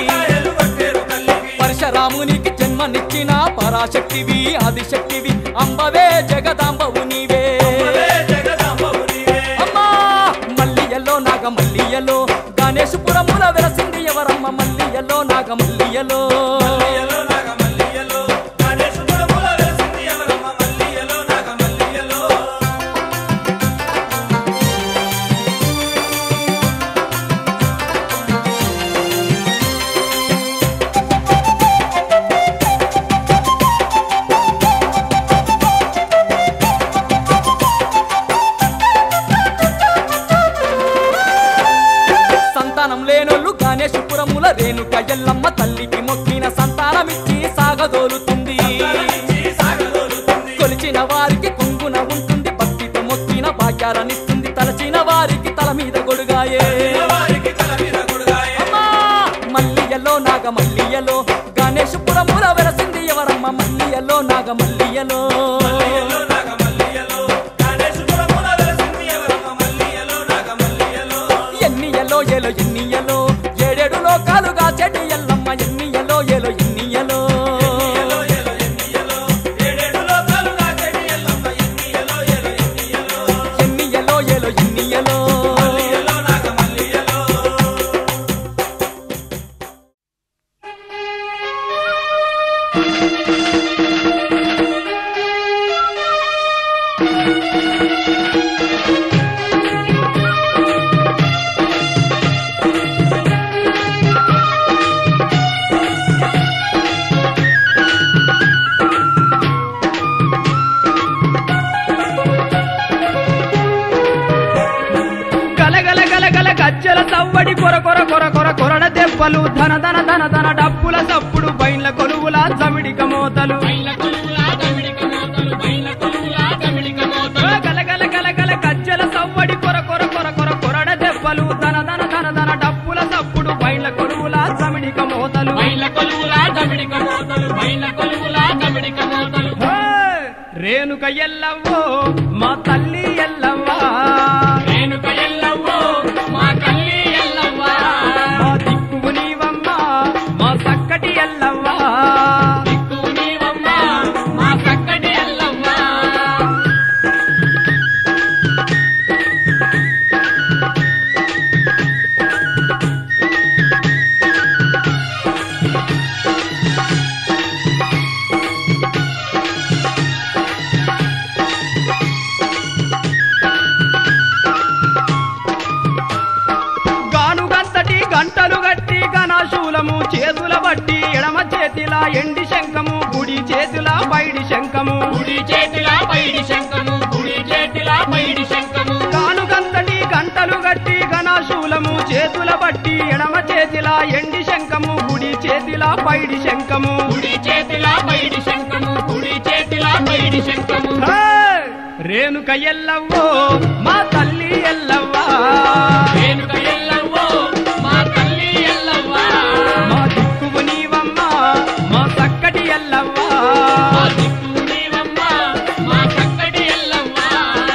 పరశురామునికి జన్మనిచ్చిన పరాశక్తివి ఆదిశక్తివి అంబవే జగదాంబవు నీవే అమ్మా మల్లియలో నాగ మల్లియలో గణేశపురముల వెలసింది ఎవరమ్మ మల్లియలో నాగ మల్లియలో మల్లియలో నాగ మల్లియలో గణేశపురముల వెలసింది ఎవరమ్మ మల్లియలో నాగ మల్లియలో సంతానం లేనోళ్ళు గణేశపురముల రేణుక ఎల్లమ్మ తల్లికి మొక్కిన సంతానమిచ్చి సాగదోలుతుంది కొలిచిన వారికి కొంగున ఉంటుంది భక్తితో మొక్కిన భాగ్యాలనిస్తుంది తలచిన వారికి తల మీద గొడుగాయే అమ్మా మల్లియలో నాగ మల్లియలో గణేశపురముల వెలసింది ఎవరమ్మ మల్లియలో నాగ మల్లియలో మల్లియలో నాగ మల్లియలో గణేశపురముల వెలసింది ఎవరమ్మ మల్లియలో నాగ మల్లియలో ఎన్నియలో ఏలో ఎన్నియలో ఏడేడు లోకాలుగా చెడి ఎల్లమ్మ ఎన్నియలో ఏలో ఎన్నియలో ఎన్నియలో ఏలో ఎన్నియలో ఏడేడు లోకాలుగా చెడి ఎల్లమ్మ ఎన్నియలో ఏలో ఎన్నియలో ఎన్నియలో ఏలో ఎన్నియలో మల్లియలో నాగ మల్లియలో గలగల గలగల గజ్జల సవ్వడి కొర కొర కొర కొర కొరడ దెబ్బలు ధన ధన ధన ధన డప్పుల సప్పుడు బైన్ల కొలువుల జమిడిక మోతలు గలగల గలగల గజ్జల సవ్వడి కొర కొర కొర కొర కొరడ దెబ్బలు ధన ధన ధన ధన డప్పుల సప్పుడు బైన్ల కొలువుల జమిడిక మోతలు హే! రేణుక ఎల్లవ్వో మా తల్లి ఎల్లవ్వా రేణుక చేతిల ఎండి శంఖము గుడి చేతిల పైడి శంఖము గుడి చేతిల పైడి శంఖము గుడి చేతిల పైడి శంఖము కానుకంతటి గంటలు గట్టి గణశూలము చేతుల బట్టి ఎడమ చేతిల ఎండి శంఖము గుడి చేతిల పైడి శంఖము గుడి చేతిల పైడి శంఖము గుడి చేతిల పైడి శంఖము రేణుక ఎల్లవ్వో మా తల్లి ఎల్లవ్వా రేణుక ఎల్లవ్వో మా తల్లి ఎల్లవ్వా మా దిక్కువు నీవమ్మా మా చక్కటి ఎల్లవ్వా మా దిక్కువు నీవమ్మా మా చక్కటి ఎల్లవ్వా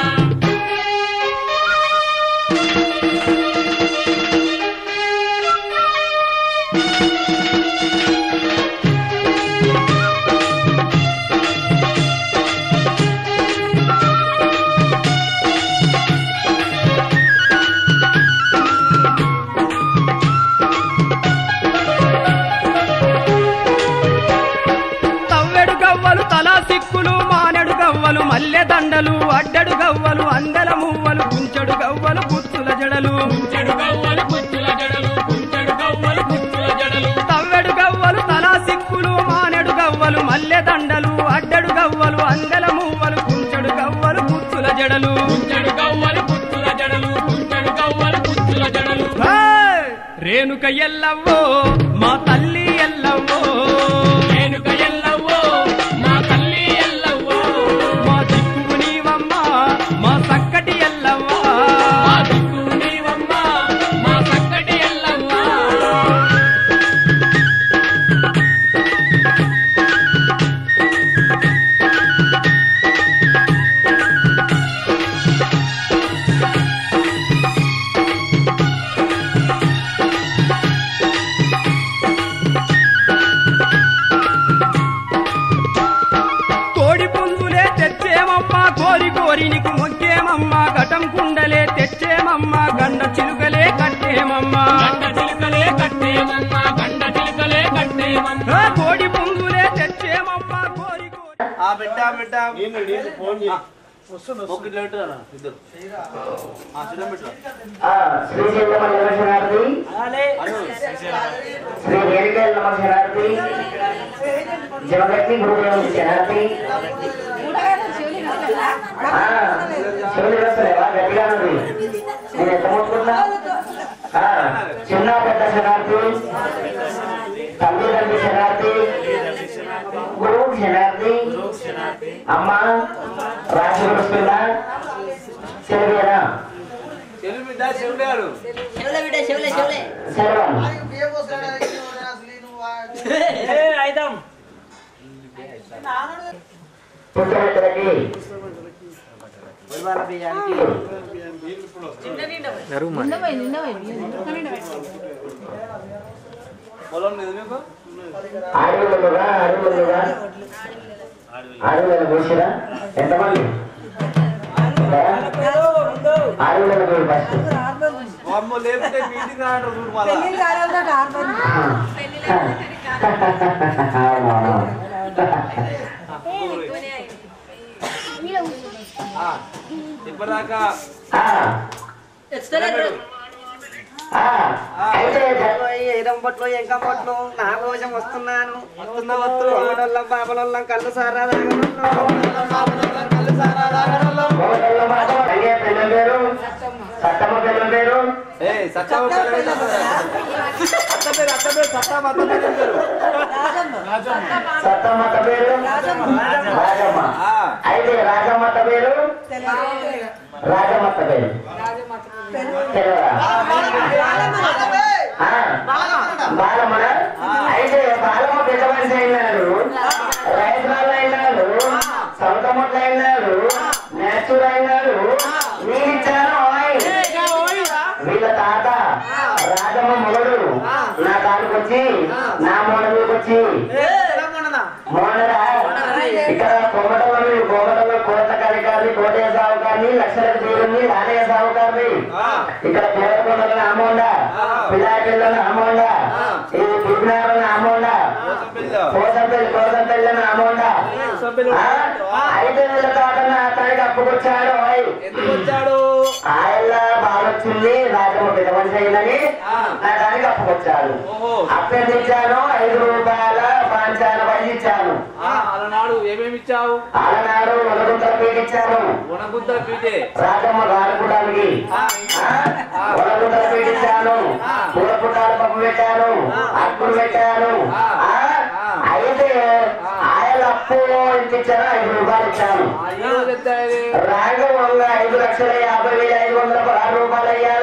తవ్వెడు గవ్వలు తలా సిక్కులు మానెడు గవ్వలు మల్లె దండలు అడ్డడు గవ్వలు అందెల మువ్వలు కుంచెడు గవ్వలు పుచ్చుల జడలు కుంచెడు గవ్వలు పుచ్చుల జడలు కుంచెడు గవ్వలు పుచ్చుల జడలు తవ్వెడు గవ్వలు తలా సిక్కులు మానెడు గవ్వలు మల్లె దండలు అడ్డడు గవ్వలు అందెల మువ్వలు కుంచెడు గవ్వలు పుచ్చుల జడలు కుంచెడు గవ్వలు పుచ్చుల జడలు కుంచెడు గవ్వలు పుచ్చుల జడలు రేణుక ఎల్లవ్వో మా తల్లి ఎల్లవ్వో రేణుక ఎల్లవ్వో మా తల్లి ఎల్లవ్వో మా దిక్కువు నీవమ్మా మా చక్కటి ఎల్లవ్వా మా దిక్కువు నీవమ్మా మా చక్కటి ఎల్లవ్వా కోడి పుందులే తెచ్చేమమ్మా కోరి కోరి నీకు మొక్కేమమ్మా ఘటం కుండలే తెచ్చేమమ్మా గండ చిలుకలే కట్టేమమ్మా గండ చిలుకలే కట్టేమమ్మా గండ చిలుకలే కట్టేమమ్మా కోడి పుందులే తెచ్చేమమ్మా కోరి కోరి ఆ బిడ్డ బిడ్డ ఫోన్ చేయి ఒకటి ఇద్దరు ఆ సిద్ధం పెట్టు శ్రీశైలం నమస్కారార్థి శ్రీ వేణుగల్ నమస్కారార్థి జగతి గురుదేవం శరణార్థి శివుని వస్తలేవా గట్టిగా ఉంది నేను ఎంత మోసుకుంటున్నా చిన్న పెద్ద శరణార్థి తల్లి తండ్రి శరణార్థి గురువు శరణార్థి అమ్మ రాశి వస్తుందా చెరువేనా చెల్లి బిడ్డ చెవులే గారు శరవణ్ అయిదాం పుట్టబిడ్డలకి పొలం లేదు మీకు ఆడవిళ్ళుగా ఆడవిళ్ళుగా ఆడవిళ్ళ కూర్చురా ఎంతమంది ఆడవిళ్ళ కూర్చు ఫస్ట్ అమ్మ లేకపోతే మీటింగ్ రాంటారు చూడు మళ్ళా ఇప్పటిదాకా ఏదంపట్లో ఎంకంపట్లో నా కోసం వస్తున్నాను వస్తున్నా బాబుల కళ్ళు సారా సత్తమ్మ పిల్లల పేరు సత్తమ్మ పేరు అత్త పేరు అత్త పేరు సత్తమ్మ అత్త పేరు పేరు సత్తమ్మత పేరు రాజమ్మ అయితే రాజమ్మత పేరు రాజమ్మత పేరు బాలమ్మ అయితే బాలమ్మ పెద్ద మనిషి అయినాడు రైతురాళ్ళు అయినాడు సొంతముట్లు అయినాడు నేచూర్ అయినాడు నీరిచ్చాను వీళ్ళ తాత రాజమ్మ మొగడు నా కాడికి వచ్చి నా మోడ మీదకి వచ్చి మోడరా ఇక్కడ కోమటంలో కోమటంలో కోట్ల కార్యకారిని కోటయ్య సావుకారిని లక్షలకు తీరుని రానయ్య సావుకారిని ఇక్కడ పేదకొండల నామోండ పిల్లాటిల్ల నామోండ ఇది పిన్నార నామోండ కోసంపల్లి కోసంపల్లి నామోండ ఐదు వేల తోట నా అతనికి అప్పుకొచ్చాడు ఎందుకు వచ్చాడు ఆయన బాగా వచ్చింది రాజమ్మ పెద్ద మనిషి అయిందని నా దానికి అప్పుకొచ్చాను. అప్పెందిచ్చాను ఐదు రూపాయల పాంచాల పైసలు ఇచ్చాను. అలనాడు ఏమేమి ఇచ్చావు? అలనాడు వనగుంతల పీట ఇచ్చాను. వనగుంతల పీటే రాజమ్మ రాలుకోవడానికి వనగుంతల పీట ఇచ్చాను. పూల పుట్టాలు పప్పు పెట్టాను. అప్పులు పెట్టాను. అయితే ఆయన అప్పు ఎంత ఇచ్చాను? ఐదు రూపాయలు ఇచ్చాను. రాఘవంగా ఐదు లక్షల యాభై వేల ఐదు వందల పదహారు రూపాయలు అయ్యారు.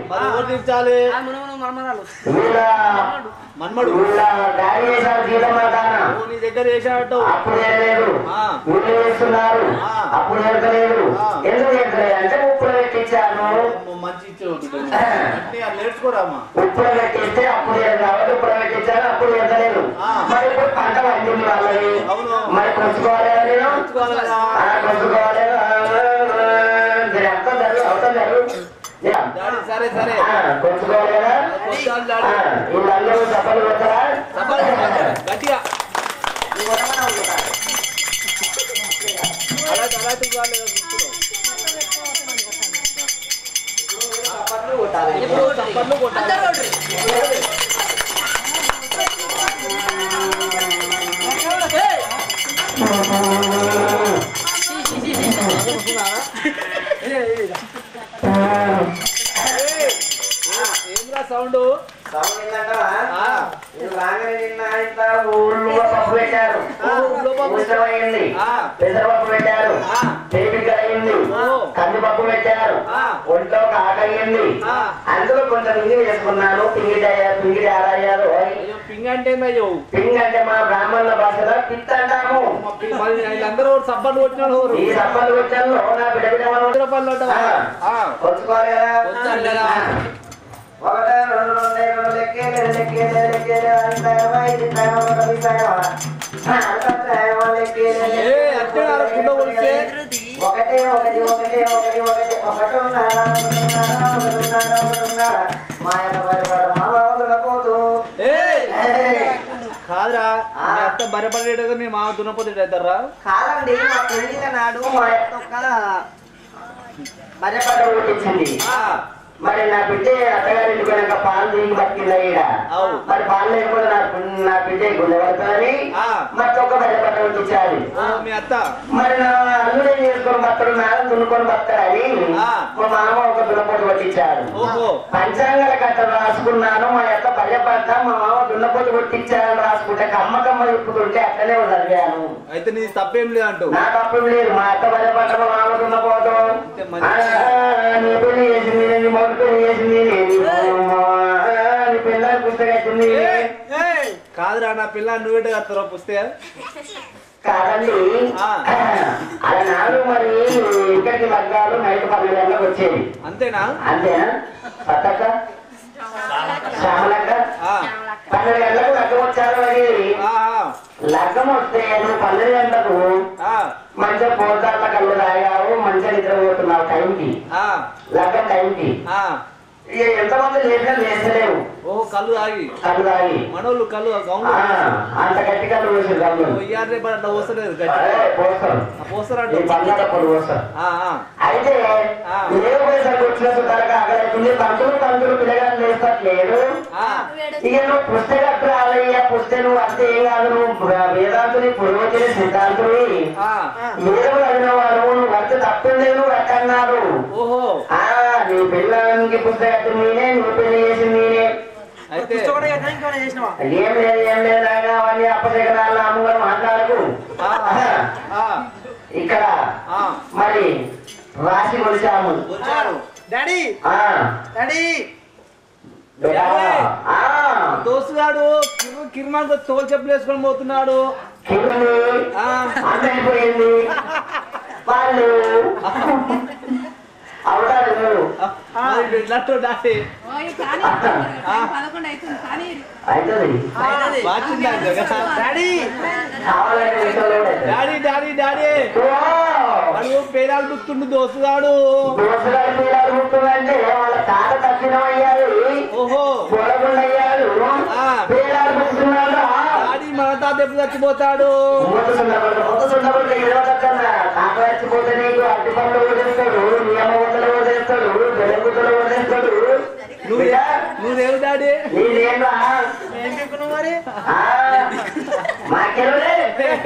వీళ్ళ మన్మడు వీళ్ళ డాడీ చేశారు జీతం దానా నీ దగ్గర వేసాడు. అప్పుడు లేదు వీళ్ళు వేస్తున్నారు. అప్పుడు ఎడతలేదు. ఎందుకు ఎడతలేదు అంటే ఉప్పులు పెట్టించాను. మంచి నేర్చుకోరామా. ఉప్పులు పెట్టిస్తే అప్పుడు కాబట్టి ఉప్పులు పెట్టించాను. అప్పుడు ఎడతలేదు. మరి ఇప్పుడు పంట పండింది వాళ్ళని మరి కొంచుకోవాలి కదా. నేను కొంచుకోవాలి. అర్థం జరుగు అవుతాం జరుగు సరే సరే కొంచుకోవాలి కదా. వీళ్ళందరూ సఫలు పెడతారా? గట్టిగా చప్పట్లు కొట్టాలి. ఏంద్రా సౌండ్? సౌండ్ ఏంటంటా? ఊళ్ళో పప్పు పెట్టారు. ఉత్సవమైంది. పెసరపప్పు పెట్టారు. తేపికలు అయింది. కందిపప్పు పెట్టారు. ఒంట్లో కాకయ్యింది. అందులో కొంచెం పిండి వేసుకున్నాను. పింగిడి అయ్యారు. పింగిడి ఆరయ్యారు. పింగ్ అంటే ఏందయ్యో? పింగ్ అంటే మా బ్రాహ్మణుల భాషలో పిత్ అంటాము. అందరూ సబ్బలు కొట్టినాడు. ఈ సబ్బలు కొట్టాను. నా బిడ్డ బిడ్డ వచ్చుకోవాలి కదా. ఒకటే రెండు రెండు రెండు లెక్కేలే లెక్కేలే లెక్కేలే ఐదు ఒకటే ఒకటి ఒకటి ఒకటి ఒకటి ఒకటి కాదురా అత్త బరపడేటగా మీ మామ దున్నపోతే అవుతారా? కాదండి మా పెళ్లిన నాడు మా అత్త ఒక బరపడ పుట్టించింది. మరి నా బిడ్డ అత్తగారింటికి పోయినాక పాలు దిగి బతికిందా ఈడ. మరి పాలు లేకపోతే నాకు నా బిడ్డ గుండె పడుతుందని మరి ఒక బయటపడ్డ ఉంచాలి. మీ అత్త మరి నా అల్లుడు ఏం చేసుకొని బతడు మేడం దున్నుకొని బతాడని మా మామ ఒక దున్నపోటు పట్టించాడు. పంచాంగాల కట్టలు రాసుకున్నాను. మా యొక్క భయపడ్డ మా మామ దున్నపోటు కొట్టించాలని రాసుకుంటే కమ్మ కమ్మ చెప్పుకుంటే అట్లనే చదివాను. అయితే నీ తప్పేం లేదు అంటూ? నా తప్పేం లేదు. మా అత్త భయపడ్డ మా మామ దున్నపోటు నీ పెళ్లి చేసింది పెళ్లి చేసింది నీ పిల్లలు పుస్తకం కాదురా నా పిల్ల నువ్వేట కడతారా పుస్తకం? కాదండి అలా నాడు మరి ఇక్కడికి లగ్గాలు నైట్ పన్నెండు గంటలకు వచ్చేది. అంతేనా? అంతేనా? పట్టక్క శ్యామలక్క పన్నెండు గంటలకు లగ్గం వచ్చారు. మరి లగ్గం వస్తే నువ్వు పన్నెండు గంటలకు మంచిగా పోతాళ్ళ కళ్ళు తాగావు. మంచిగా నిద్రపోతున్నావు టైంకి. లగ్గం టైంకి ఎంతమంది లేపినా లేస్తలేవు. ఓ కళ్ళు తాగి కళ్ళు తాగి మనోళ్ళు కళ్ళు అంత గట్టి కళ్ళు పోసారు. కళ్ళు అట్లా పోస్తలేదు. పోస్తారంటే పోస్తారు. అయితే లేకపోయేసరికి వచ్చిన సుతాలుగా ఆగలేదు. తంతులు తంతులు పిల్లగాలు లేస్తట్లేదు. ఇక నువ్వు పుస్తకం రాలయ్యా పుస్తకం నువ్వు అంటే ఏం కాదు. నువ్వు వేదాంతుని పురోగతిని సిద్ధాంతుని వేదము చదివిన వాడు నువ్వు వర్త తప్పులేదు రకన్నాడు. ఓహో నీ పిల్లలకి పుస్తకం నేనే నువ్వు పెళ్లి చేసి నేనే ఏం లేదు ఏం లేదు అవన్నీ అప్పశకరాలు అమ్మగారు మాట్లాడకు. ఇక్కడ మరి రాసి కొలిచాము. డాడీ డాడీ దోస్తుగాడు కిర్మాన్ తోలు చెప్పులు వేసుకొని పోతున్నాడు. అందరిపోయింది వాళ్ళు అవుతారు. డాడీ డాడీ డాడీ వాడు పేరాలు బుక్తుండు దోస్తుగాడు. అంటే వాళ్ళ తాత తప్పినం అయ్యారు. ఓహో అయ్యారు. డాడీ మన తాత ఎప్పుడు చచ్చిపోతాడు చచ్చిపోతే నీకు అట్టి పనులు ఓడిస్తాడు నియమ వందలు ఓడిస్తాడు జలగుతలు ఓడిస్తాడు నువ్వేమి డాడీ మరి మాకెళ్ళే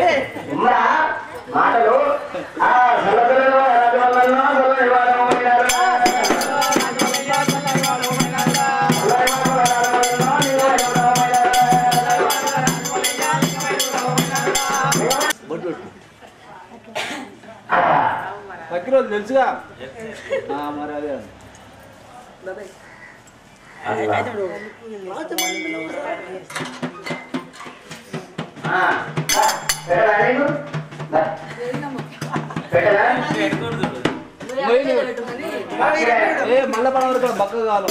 మాటలు ఆ సలదలలో రాజవల్లలో సల నివారణ పక్కి రోజు తెలుసుగా మరి అదే ఏ మళ్ళా పడవరు బక్క కాలం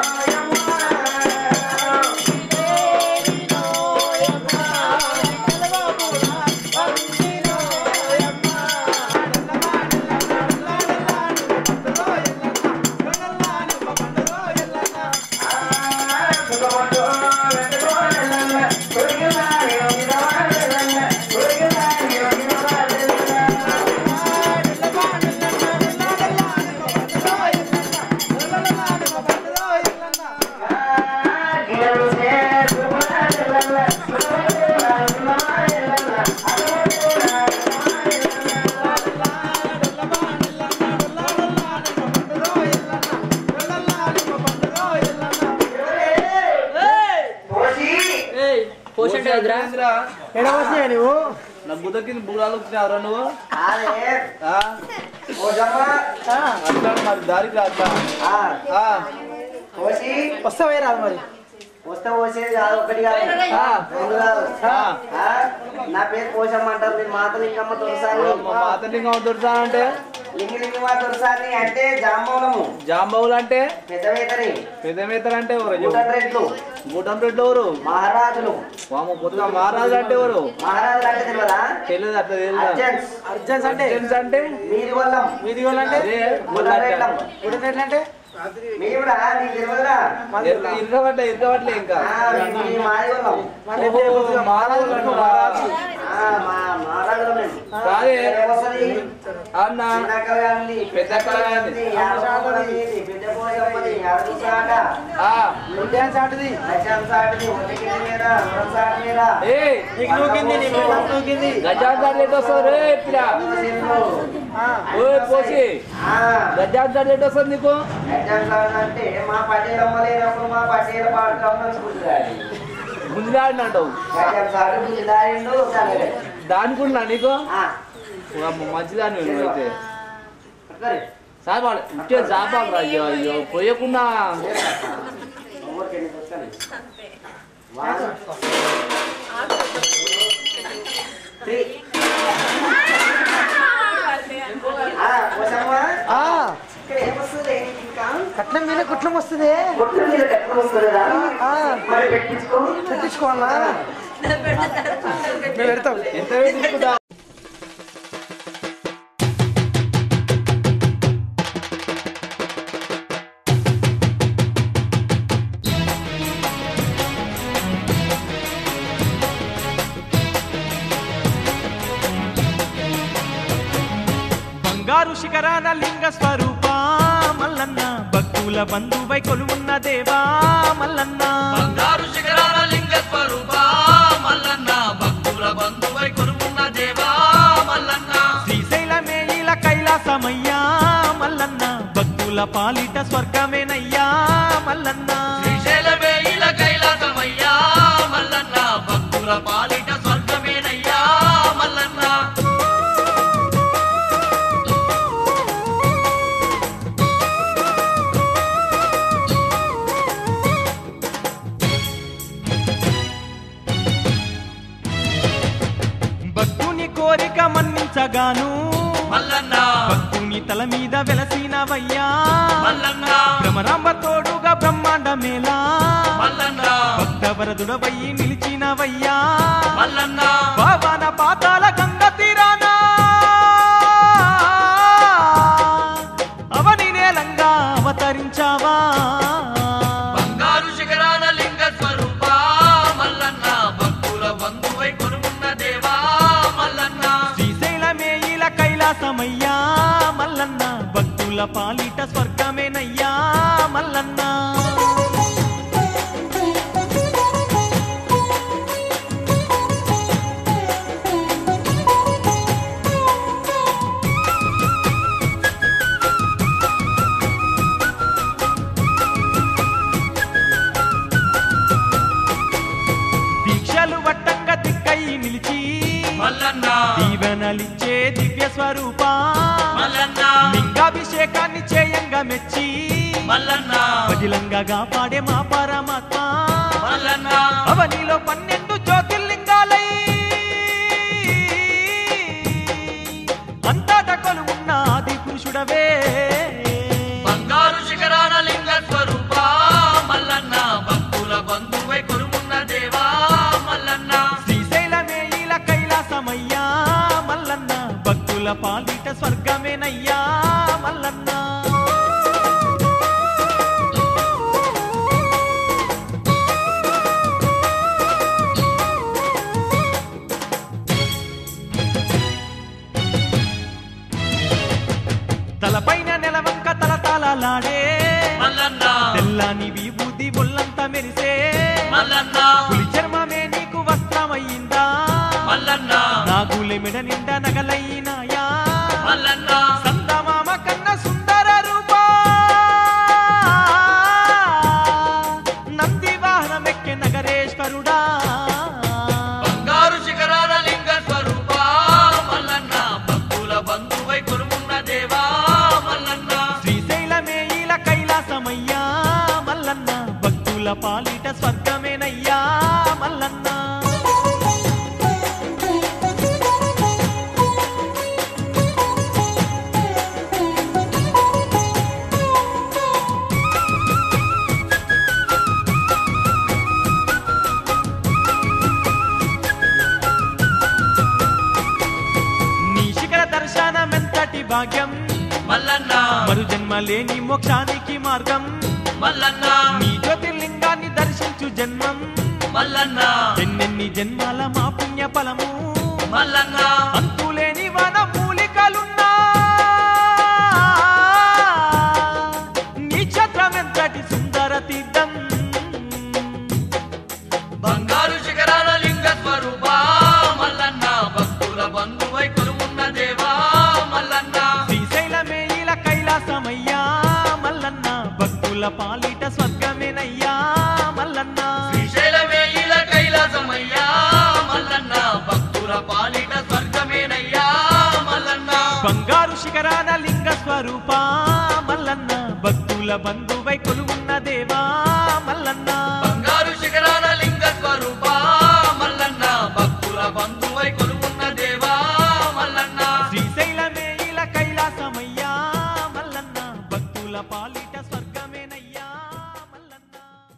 ఎడవచ్చినా నువ్వు నా బుద్ధ కింద బుడాలు వచ్చినావురా నువ్వు అట్లా మరి దారికి అట్లా వస్తావే రాదు మరి వస్తే పోసేది కాదు ఒకటి కాదు నా పేరు పోషమ్మ అంటారు నేను మాతలింగమ్మ దొరసాని మాతలింగమ్మ దొరసాని అంటే లింగలింగమ్మ దొరసాని అంటే జాంబవులము జాంబవులు అంటే పెద్దవేతని పెద్దవేతని అంటే ఎవరు గుడ్డం రెడ్లు గుడ్డం రెడ్లు ఎవరు మహారాజులు వామ కొత్తగా మహారాజు అంటే ఎవరు మహారాజులు అంటే తెలియదా తెలియదు అట్లా తెలియదు అర్జెన్స్ అర్జెన్స్ అంటే అర్జెన్స్ అంటే మీది వల్లం మీది వల్ల అంటే గుడ్డం రెడ్లం గుడ్డం రెడ్లు అంటే మీరు కూడా నీకు తెలియదురా ఇరగబట్లే ఇరగబట్లే ఇంకా మాది వల్లం మహారాజు మహారాజులు కాదే అన్న పెద్ద పోసి గజాంతాడు ఎటు వస్తుంది నీకు అంటే మా పటేలమ్మ లేనప్పుడు మా పటేల పాడుతామని గుంజులాడినంటావు దానికున్నా నీకు మంచిదాన్ని అయితే సార్ ఇచ్చే జాపాలు అయ్యో అయ్యో పోయకుండా కట్నం మీద కుట్లం వస్తుంది పెట్టించుకోవాలా మేము పెడతాం ఎంత పెట్టించుకుంటా బంగారు శిఖరాన లింగ స్వరూప మల్లన్న భక్తుల బంధువై కొలువున్న దేవా మల్లన్న బంగారు శిఖరాన లింగ స్వరూప మల్లన్న భక్తుల బంధువై కొలువున్న దేవా మల్లన్న శ్రీశైలమే ఇలా కైలాసమయ్యా మల్లన్న భక్తుల పాలిట స్వర్గమేనయ్యా మల్లన్న శ్రీశైలమే ఇలా కైలాసమయ్యా మల్లన్న భక్తుల పాలిట స్వర్గమేనయ్యా మల్లన్న కోరిక మన్నించగాను మల్లన్న భక్తుని తల మీద వెలసినవయ్యా మల్లన్న భ్రమరాంబ తోడుగా బ్రహ్మాండ మేళా మల్లన్న భక్తవరదుడవయ్యి నిలిచినవయ్యా మల్లన్న పావన పాతాల గంగ తీరానా అవని నేలంగా అవతరించావా బంగారు శిఖరాన లింగ స్వరూప మల్లన్న భక్తుల బంధువై కొనున్న పాలిట స్వర్గమేనయ్యా మల్లన్న. దీక్షలు వట్టంగా దిక్కై నిలిచి మల్లన్న దీవెనలిచ్చే దివ్య స్వరూప మల్లన్న లింగాభిషేకాన్ని చేయంగా మెచ్చి మల్లన్న పదిలంగా పాడే మా పరమాత్మ మల్లన్న అవనిలో పన్నెండు జ్యోతిర్లింగాలై అంతటా కొలువున్న ఆది పురుషుడవే బంగారు శిఖరాన లింగ స్వరూప మల్లన్న భక్తుల బంధువై కొలువున్న దేవా మల్లన్న శ్రీశైలమే ఇలా కైలాసమయ్యా మల్లన్న భక్తుల పాలిట స్వర్గమేనయ్యా మల్లన్న. తలపైన నెలవంక తల తాళలాడే మల్లన్న తెల్లని విభూది ఒళ్ళంతా మెరిసే మల్లన్న పులి చర్మమే నీకు వస్త్రమయ్యిందా మల్లన్న నాగులె మెడ నిండా నగలయ్యినాయా మల్లన్న సందమామ కన్న సుందర రూపా నంది వాహనమెక్కె నగరేశ్వరుడా బంగారు శిఖరాన లింగ స్వరూప మల్లన్న భక్తుల బంధువై కొలువున్న దేవా మల్లన్న శ్రీశైలమే ఇలా కైలాసమయ్యా మల్లన్న భక్తుల పాలిట స్వర్గమేనయ్యా మల్లన్న. నీ శిఖర దర్శనమెంతటి భాగ్యం మల్లన్న మరు జన్మ లేని మోక్షానికి మార్గం మల్లన్న నీ జ్యోతిర్లింగాన్ని దర్శించు జన్మం మల్లన్న ఎన్నెన్ని జన్మాల మా పుణ్య ఫలము మల్లన్న అంతులేని వన మూలికలున్నా నీ ఛత్రమెంతటి సుందర తీర్థం బంగారు శిఖరాన లింగ స్వరూప మల్లన్న భక్తుల బంధువై కొలువున్న దేవా మల్లన్న శ్రీశైలమే ఇలా కైలాసమయ్యా మల్లన్న భక్తుల పాలిట స్వర్గమేనయ్యా మల్లన్న. శ్రీశైలమే ఇలా కైలాసమయ్యా మల్లన్న భక్తుల పాలిట స్వర్గమేనయ్యా మల్లన్న బంగారు శిఖరాన లింగ స్వరూప మల్లన్న భక్తుల బంధువై కొలువున్న దేవా మల్లన్న. బంగారు శిఖరాన లింగ స్వరూప మల్లన్న భక్తుల బంధువై కొలువున్న దేవా మల్లన్న శ్రీశైలమే ఇలా కైలాసమయ్యా మల్లన్న భక్తుల పాలిట స్వర్గమేనయ్యా మల్లన్న.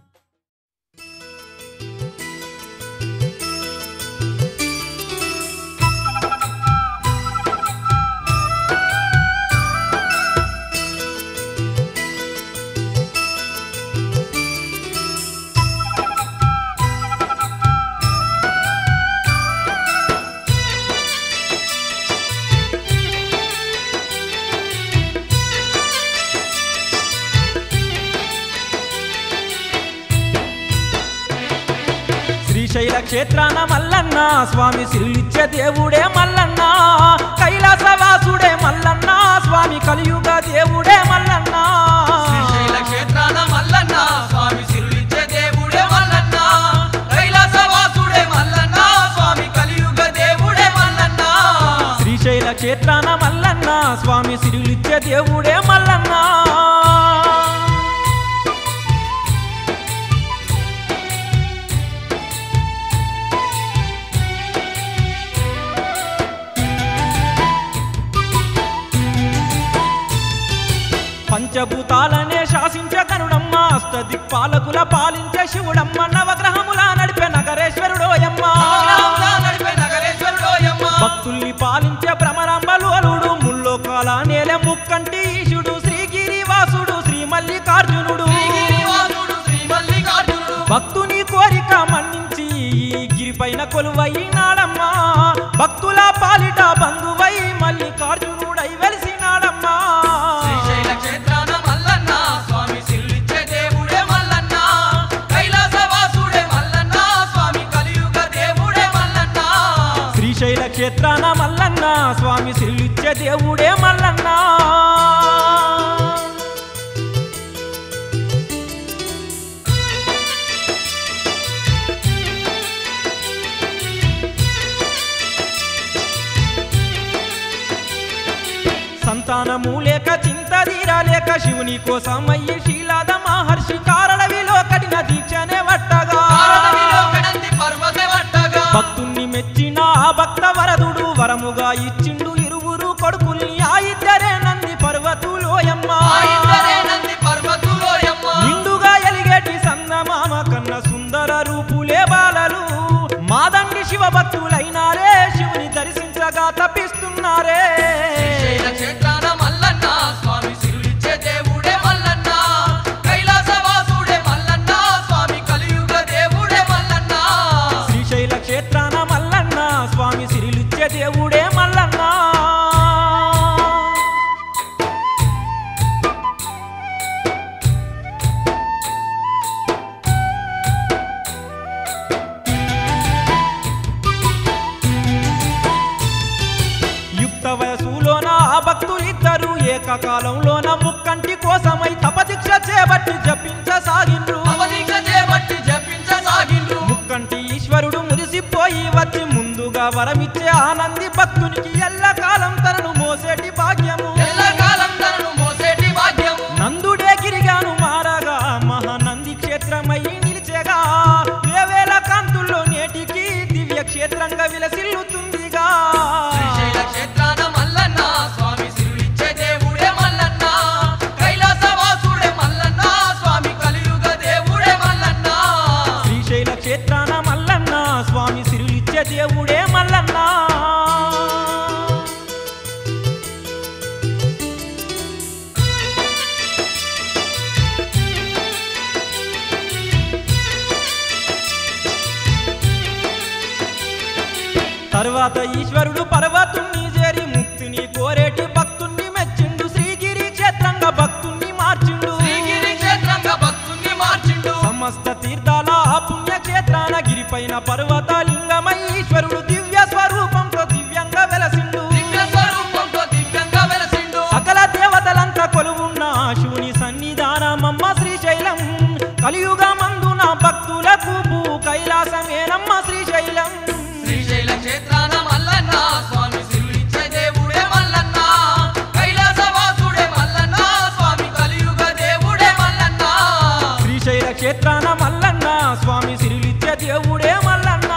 శ్రీశైల క్షేత్రాన మల్లన్న స్వామి సిరులిచ్చే దేవుడే మల్లన్న కైలాసవాసుడే మల్లన్న స్వామి కలియుగ దేవుడే మల్లన్న. శ్రీశైల క్షేత్రాన మల్లన్న స్వామి సిరులిచ్చే దేవుడే మల్లన్న కైలాసవాసుడే మల్లన్న స్వామి కలియుగ దేవుడే మల్లన్న శ్రీశైల క్షేత్రాన మల్లన్న స్వామి సిరులిచ్చే దేవుడే మల్లన్న. పంచభూతాలనే శాసించే కరుణమ్మ అష్టదిక్పాలకుల పాలించే శివుడమ్మ నవగ్రహముల నడిపే నగరేశ్వరుడోయమ్మ భక్తుల్ని పాలించే భ్రమరాంబలు అలుడు ముల్లోకాల నేల ముక్కంటి ఈశుడు శ్రీగిరివాసుడు శ్రీ మల్లికార్జునుడు భక్తుని కోరిక మన్నించి ఈ గిరిపైన కొలువైనాడమ్మా భక్తుల పాలిట బంధువై మల్లికార్జునుడై వెలిసినాడమ్మా. శ్రీశైల క్షేత్రాన మల్లన్న స్వామి సిరులిచ్చే దేవుడే మల్లన్న సంతానము లేక చింత తీరాలేక శివుని కోసమయ్యి శీలాద మహర్షి కారణవిలో కఠిన దీక్షనే వట్టగా భక్తుణ్ణి మెచ్చిన ఆ భక్త వరదుడు వరముగా ఇచ్చిండు ఇరువురు కొడుకుల్ని ఆ ఇద్దరే నంది పర్వతులోయమ్మ నిండుగా ఎలిగేటి సందమామ కన్న సుందర రూపులే బాలలు మాదండి శివ భక్తులైనారే శివుని దర్శించగా తప్పిస్తున్నారే క్షేత్రాన మల్లన్న స్వామి సిరిలిచ్చే దేవుడే మల్లన్న యుక్త వయసులోన ఆ భక్తులిద్దరు ఏకకాలంలోన ముక్కంటి కోసమై తపదీక్ష చేపట్టి జపించసాగిండ్రు ముక్కంటి ఈశ్వరుడు మురిసిపోయి వచ్చి ముందుగా వరమిచ్చే ఆనంది భక్తునికి ఎల్లకాలం తనను మోసేటి భాగ్యము నందుడే గిరిగాను మారగా మహానంది క్షేత్రమై నిలిచేగా వేవేల కాంతుల్లో నేటికి దివ్య క్షేత్రంగా విలసిల్లుతుందిగా శ్రీశైల క్షేత్రాన మల్లన్న స్వామి సిరులిచ్చే దేవుడే మల్లన్న తర్వాత ఈశ్వరుడు పర్వతుణ్ణి చేరి ముక్తిని కోరేటి భక్తుణ్ణి మెచ్చిండు శ్రీగిరి క్షేత్రంగా భక్తుణ్ణి మార్చిండు సమస్త తీర్థాల పుణ్యక్షేత్రాన గిరిపైన పర్వత లింగమై ఈశ్వరుడు దివ్య స్వరూపంతో దివ్యంగా వెలసిండు సకల దేవతలంతా కొలువున్న శివుని సన్నిధానమమ్మ శ్రీశైలం కలియుగమందున భక్తులకు భూ కైలాసమేనమ్మ శ్రీశైలం శ్రీశైల క్షేత్రాన మల్లన్న స్వామి సిరులిచ్చే దేవుడే మల్లన్న కైలాసవాసుడే మల్లన్న స్వామి కలియుగ దేవుడే మల్లన్న శ్రీశైల క్షేత్రాన మల్లన్న స్వామి సిరులిచ్చే దేవుడే మల్లన్న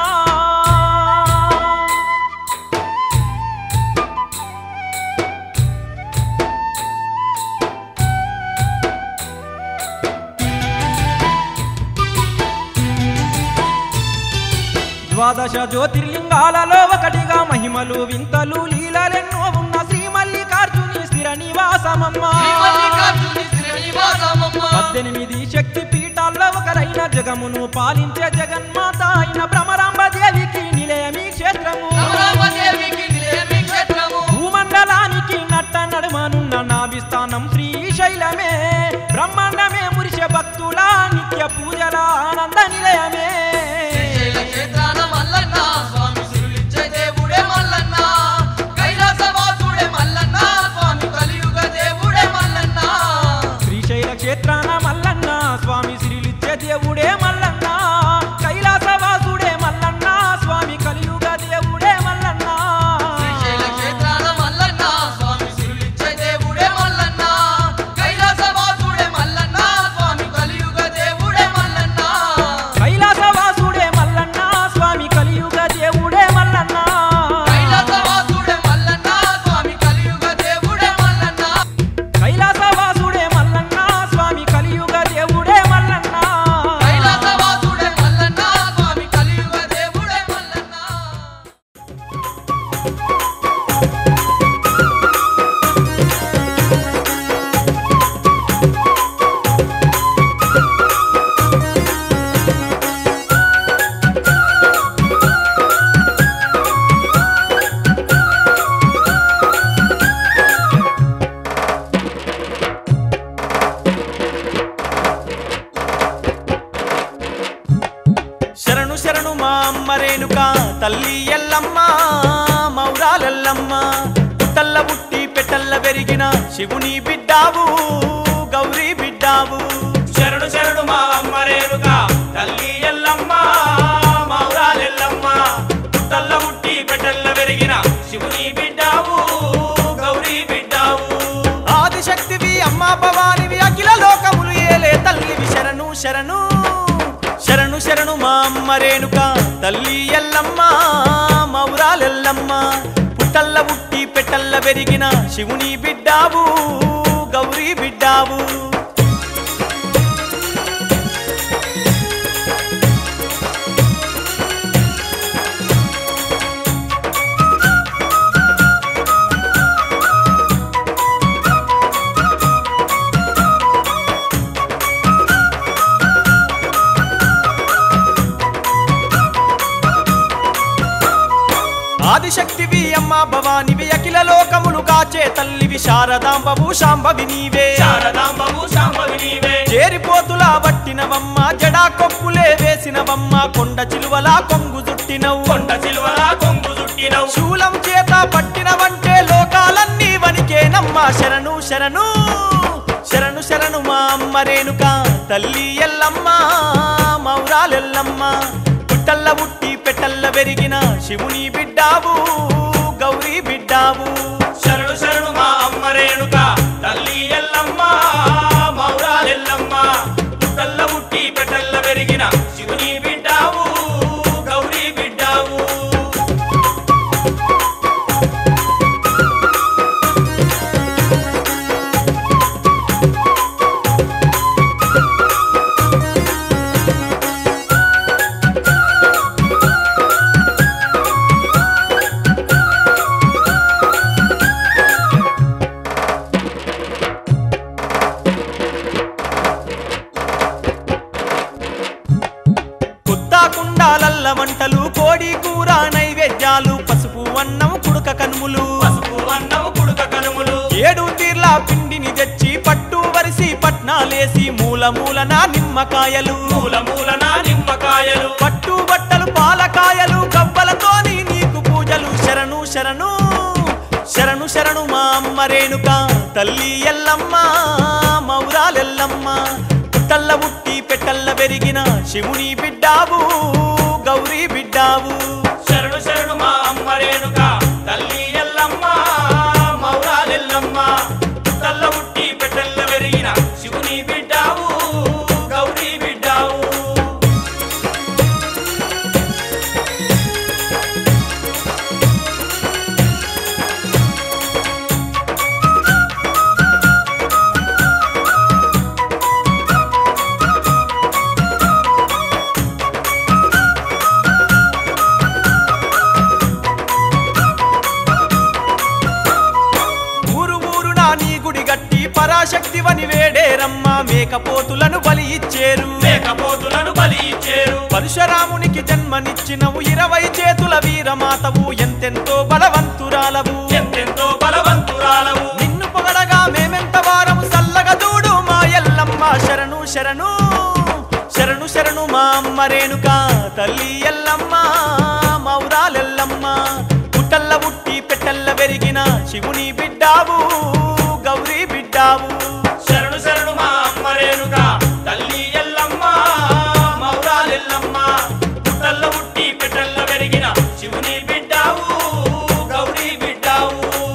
ద్వాదశ జ్యోతిర్లింగాలలో ఒకటిగా మహిమలు వింతలు లీలలెన్నో ఉన్న శ్రీ మల్లికార్జుని స్థిర నివాసమమ్మ పద్దెనిమిది శక్తి పీఠాల్లో ఒకరైన జగమును పాలించే జగన్మాత అయిన భ్రమరాంబ దేవికి నిలయమీ క్షేత్రము భూమండలానికి నట్ట నడుమనున్న నాభిస్థానం శ్రీశైలమే బ్రహ్మాండమే మురిసే భక్తుల నిత్య పూజల ఆనంద నిలయమే శ్రీశైల క్షేత్రాన మల్లన్న స్వామి సిరిలిచ్చే దేవుడే మల్లన్న కైలాసవాసుడే మల్లన్న స్వామి కలియుగ దేవుడే మల్లన్న శ్రీశైల క్షేత్రాన మల్లన్న స్వామి సిరులిచ్చే దేవుడే మల్లన్న కైలాసవాసుడే మల్లన్న స్వామి కలియుగ దేవుడే మల్లన్న కైలాసవాసుడే మల్లన్న స్వామి కలియుగ దేవుడే మల్లన్న కైలాసవాసుడే మల్లన్న స్వామి కలియుగ దేవుడే మల్లన్న కైలాసవాసుడే మల్లన్న స్వామి కలియుగ దేవుడే మల్లన్న కైలాసవాసుడే మల్లన్న స్వామి కలియుగ దేవుడే మల్లన్న శరణు శరణు మా అమ్మ రేణుక తల్లి ఎల్లమ్మ మౌరాలెల్లమ్మ పుట్టల్ల పుట్టి పెట్టల్ల పెరిగిన శివుని బిడ్డావు గౌరీ బిడ్డావు శరణు శరణు మా అమ్మ రేణుక తల్లి ఎల్లమ్మ మౌరాలెల్లమ్మ పుట్టల్ల పుట్టి పెట్టల్ల పెరిగిన శివుని బిడ్డావు గౌరీ బిడ్డావు ఆదిశక్తివి అమ్మ భవానివి అఖిల లోకములు ఏలే తల్లివి శరణు శరణు శరణు శరణు మా అమ్మ రేణుక తల్లి ఎల్లమ్మ మౌరాలెల్లమ్మ పుట్టల్ల పుట్టి పెట్టల్ల పెరిగిన శివుని బిడ్డావు గౌరీ బిడ్డావు ఆదిశక్తివి అమ్మ భవానివి అఖిల లోకములు కాచే తల్లివి శారదాంబవు శాంభవి నీవే శారదాంబవు శాంభవి నీవే చేరిపోతులా వట్టినవమ్మ జడా కొప్పులే వేసినవమ్మ కొండ చిలువలా కొంగు చుట్టినవు కొండ చిలువలా కొంగు చుట్టినవు శూలం చేత పట్టినవంటే లోకాలన్నీ వనికేనమ్మ శరణు శరణు శరణు శరణు మా అమ్మ రేణుక తల్లి ఎల్లమ్మ మౌరాలెల్లమ్మ పుట్టల్ల పుట్టి పెట్టల్ల పెరిగిన శివుని బిడ్డావు గౌరీ బిడ్డావు శరణు శరణు మా అమ్మ రేణుక తల్లి ఎల్లమ్మ మౌరాలెల్లమ్మ పుట్టల్ల పుట్టి పెట్టల్ల పెరిగిన శివుని బిడ్డావు గౌరీ బిడ్డావు కుండాలల్ల వంటలు కోడి కూర నైవేద్యాలు పసుపు అన్నం కుడుక కనుములు పసుపు అన్నం కుడుక కనుములు ఏడు తీర్ల పిండిని తెచ్చి పట్టు వరిసి పట్నాలేసి మూల మూలన నిమ్మకాయలు మూల మూలన నిమ్మకాయలు పట్టు బట్టలు పాలకాయలు గవ్వలతోని నీకు పూజలు శరణు శరణు శరణు శరణు మా అమ్మ రేణుక తల్లి ఎల్లమ్మ మౌరాలెల్లమ్మ పుట్టల్ల పుట్టి పెట్టల్ల పెరిగిన శివుని బిడ్డావు గౌరీ బిడ్డావు శరణు శరణు మా అమ్మ రేణుక తల్లి ఎల్లమ్మ మౌరాలెల్లమ్మ పుట్టల్ల పుట్టి పెట్టల్ల పెరిగిన శివుని బిడ్డావు గౌరీ బిడ్డావు పరాశక్తివని వేడేరమ్మ మేకపోతులను బలి ఇచ్చేరు మేకపోతులను బలి ఇచ్చేరు పరశురామునికి జన్మనిచ్చినవు ఇరవై చేతుల వీరమాతవు ఎంతెంతో బలవంతురాలవు ఎంతెంతో బలవంతురాలవు నిన్ను పొగడగా మేమెంత వారము సల్లగా దూడు మా ఎల్లమ్మ శరణు శరణు శరణు శరణు మా అమ్మ రేణుక తల్లి ఎల్లమ్మ మౌరాలెల్లమ్మ పుట్టల్ల పుట్టి పెట్టల్ల పెరిగిన శివుని బిడ్డావు గౌరీ బిడ్డావు శరణు శరణు మా అమ్మ రేణుక తల్లి ఎల్లమ్మ మౌరాలెల్లమ్మ పుట్టల్ల పుట్టి పెట్టల్ల పెరిగిన శివుని బిడ్డావు గౌరీ బిడ్డావు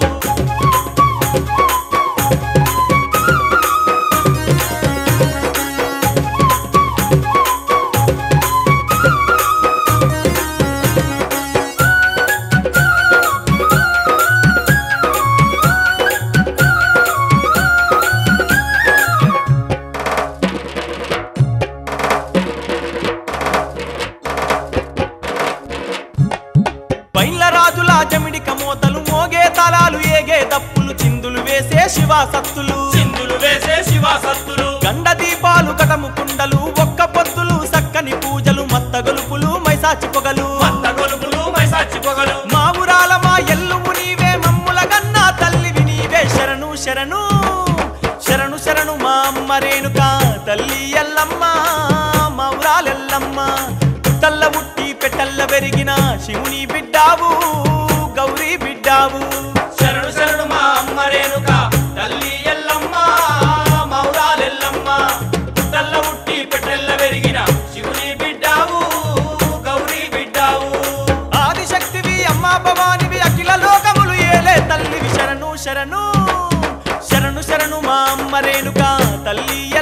జమిడిక మోతలు మోగే తాళాలు ఏగే దప్పులు చిందులు వేసే శివాసత్తులు చిందులు వేసే శివాసత్తులు గండ దీపాలు కటము కుండలు ఒక్క పొద్దులు సక్కని పూజలు మత్త గొలుపులు మైసాచి పొగలు మత్త గొలుపులు మైసాచి పొగలు మా ఊరాల మా ఎల్లుము నీవే మమ్ముల గన్నా తల్లివి నీవే శరణు శరణు శరణు శరణు మా అమ్మ రేణుక తల్లి ఎల్లమ్మ మా ఊరాలెల్లమ్మ పుట్టల్ల పుట్టి పెట్టల్ల పెరిగిన శివుని బిడ్డావు గౌరీ శరణు శరణు శరణు మా అమ్మ రేణుక తల్లి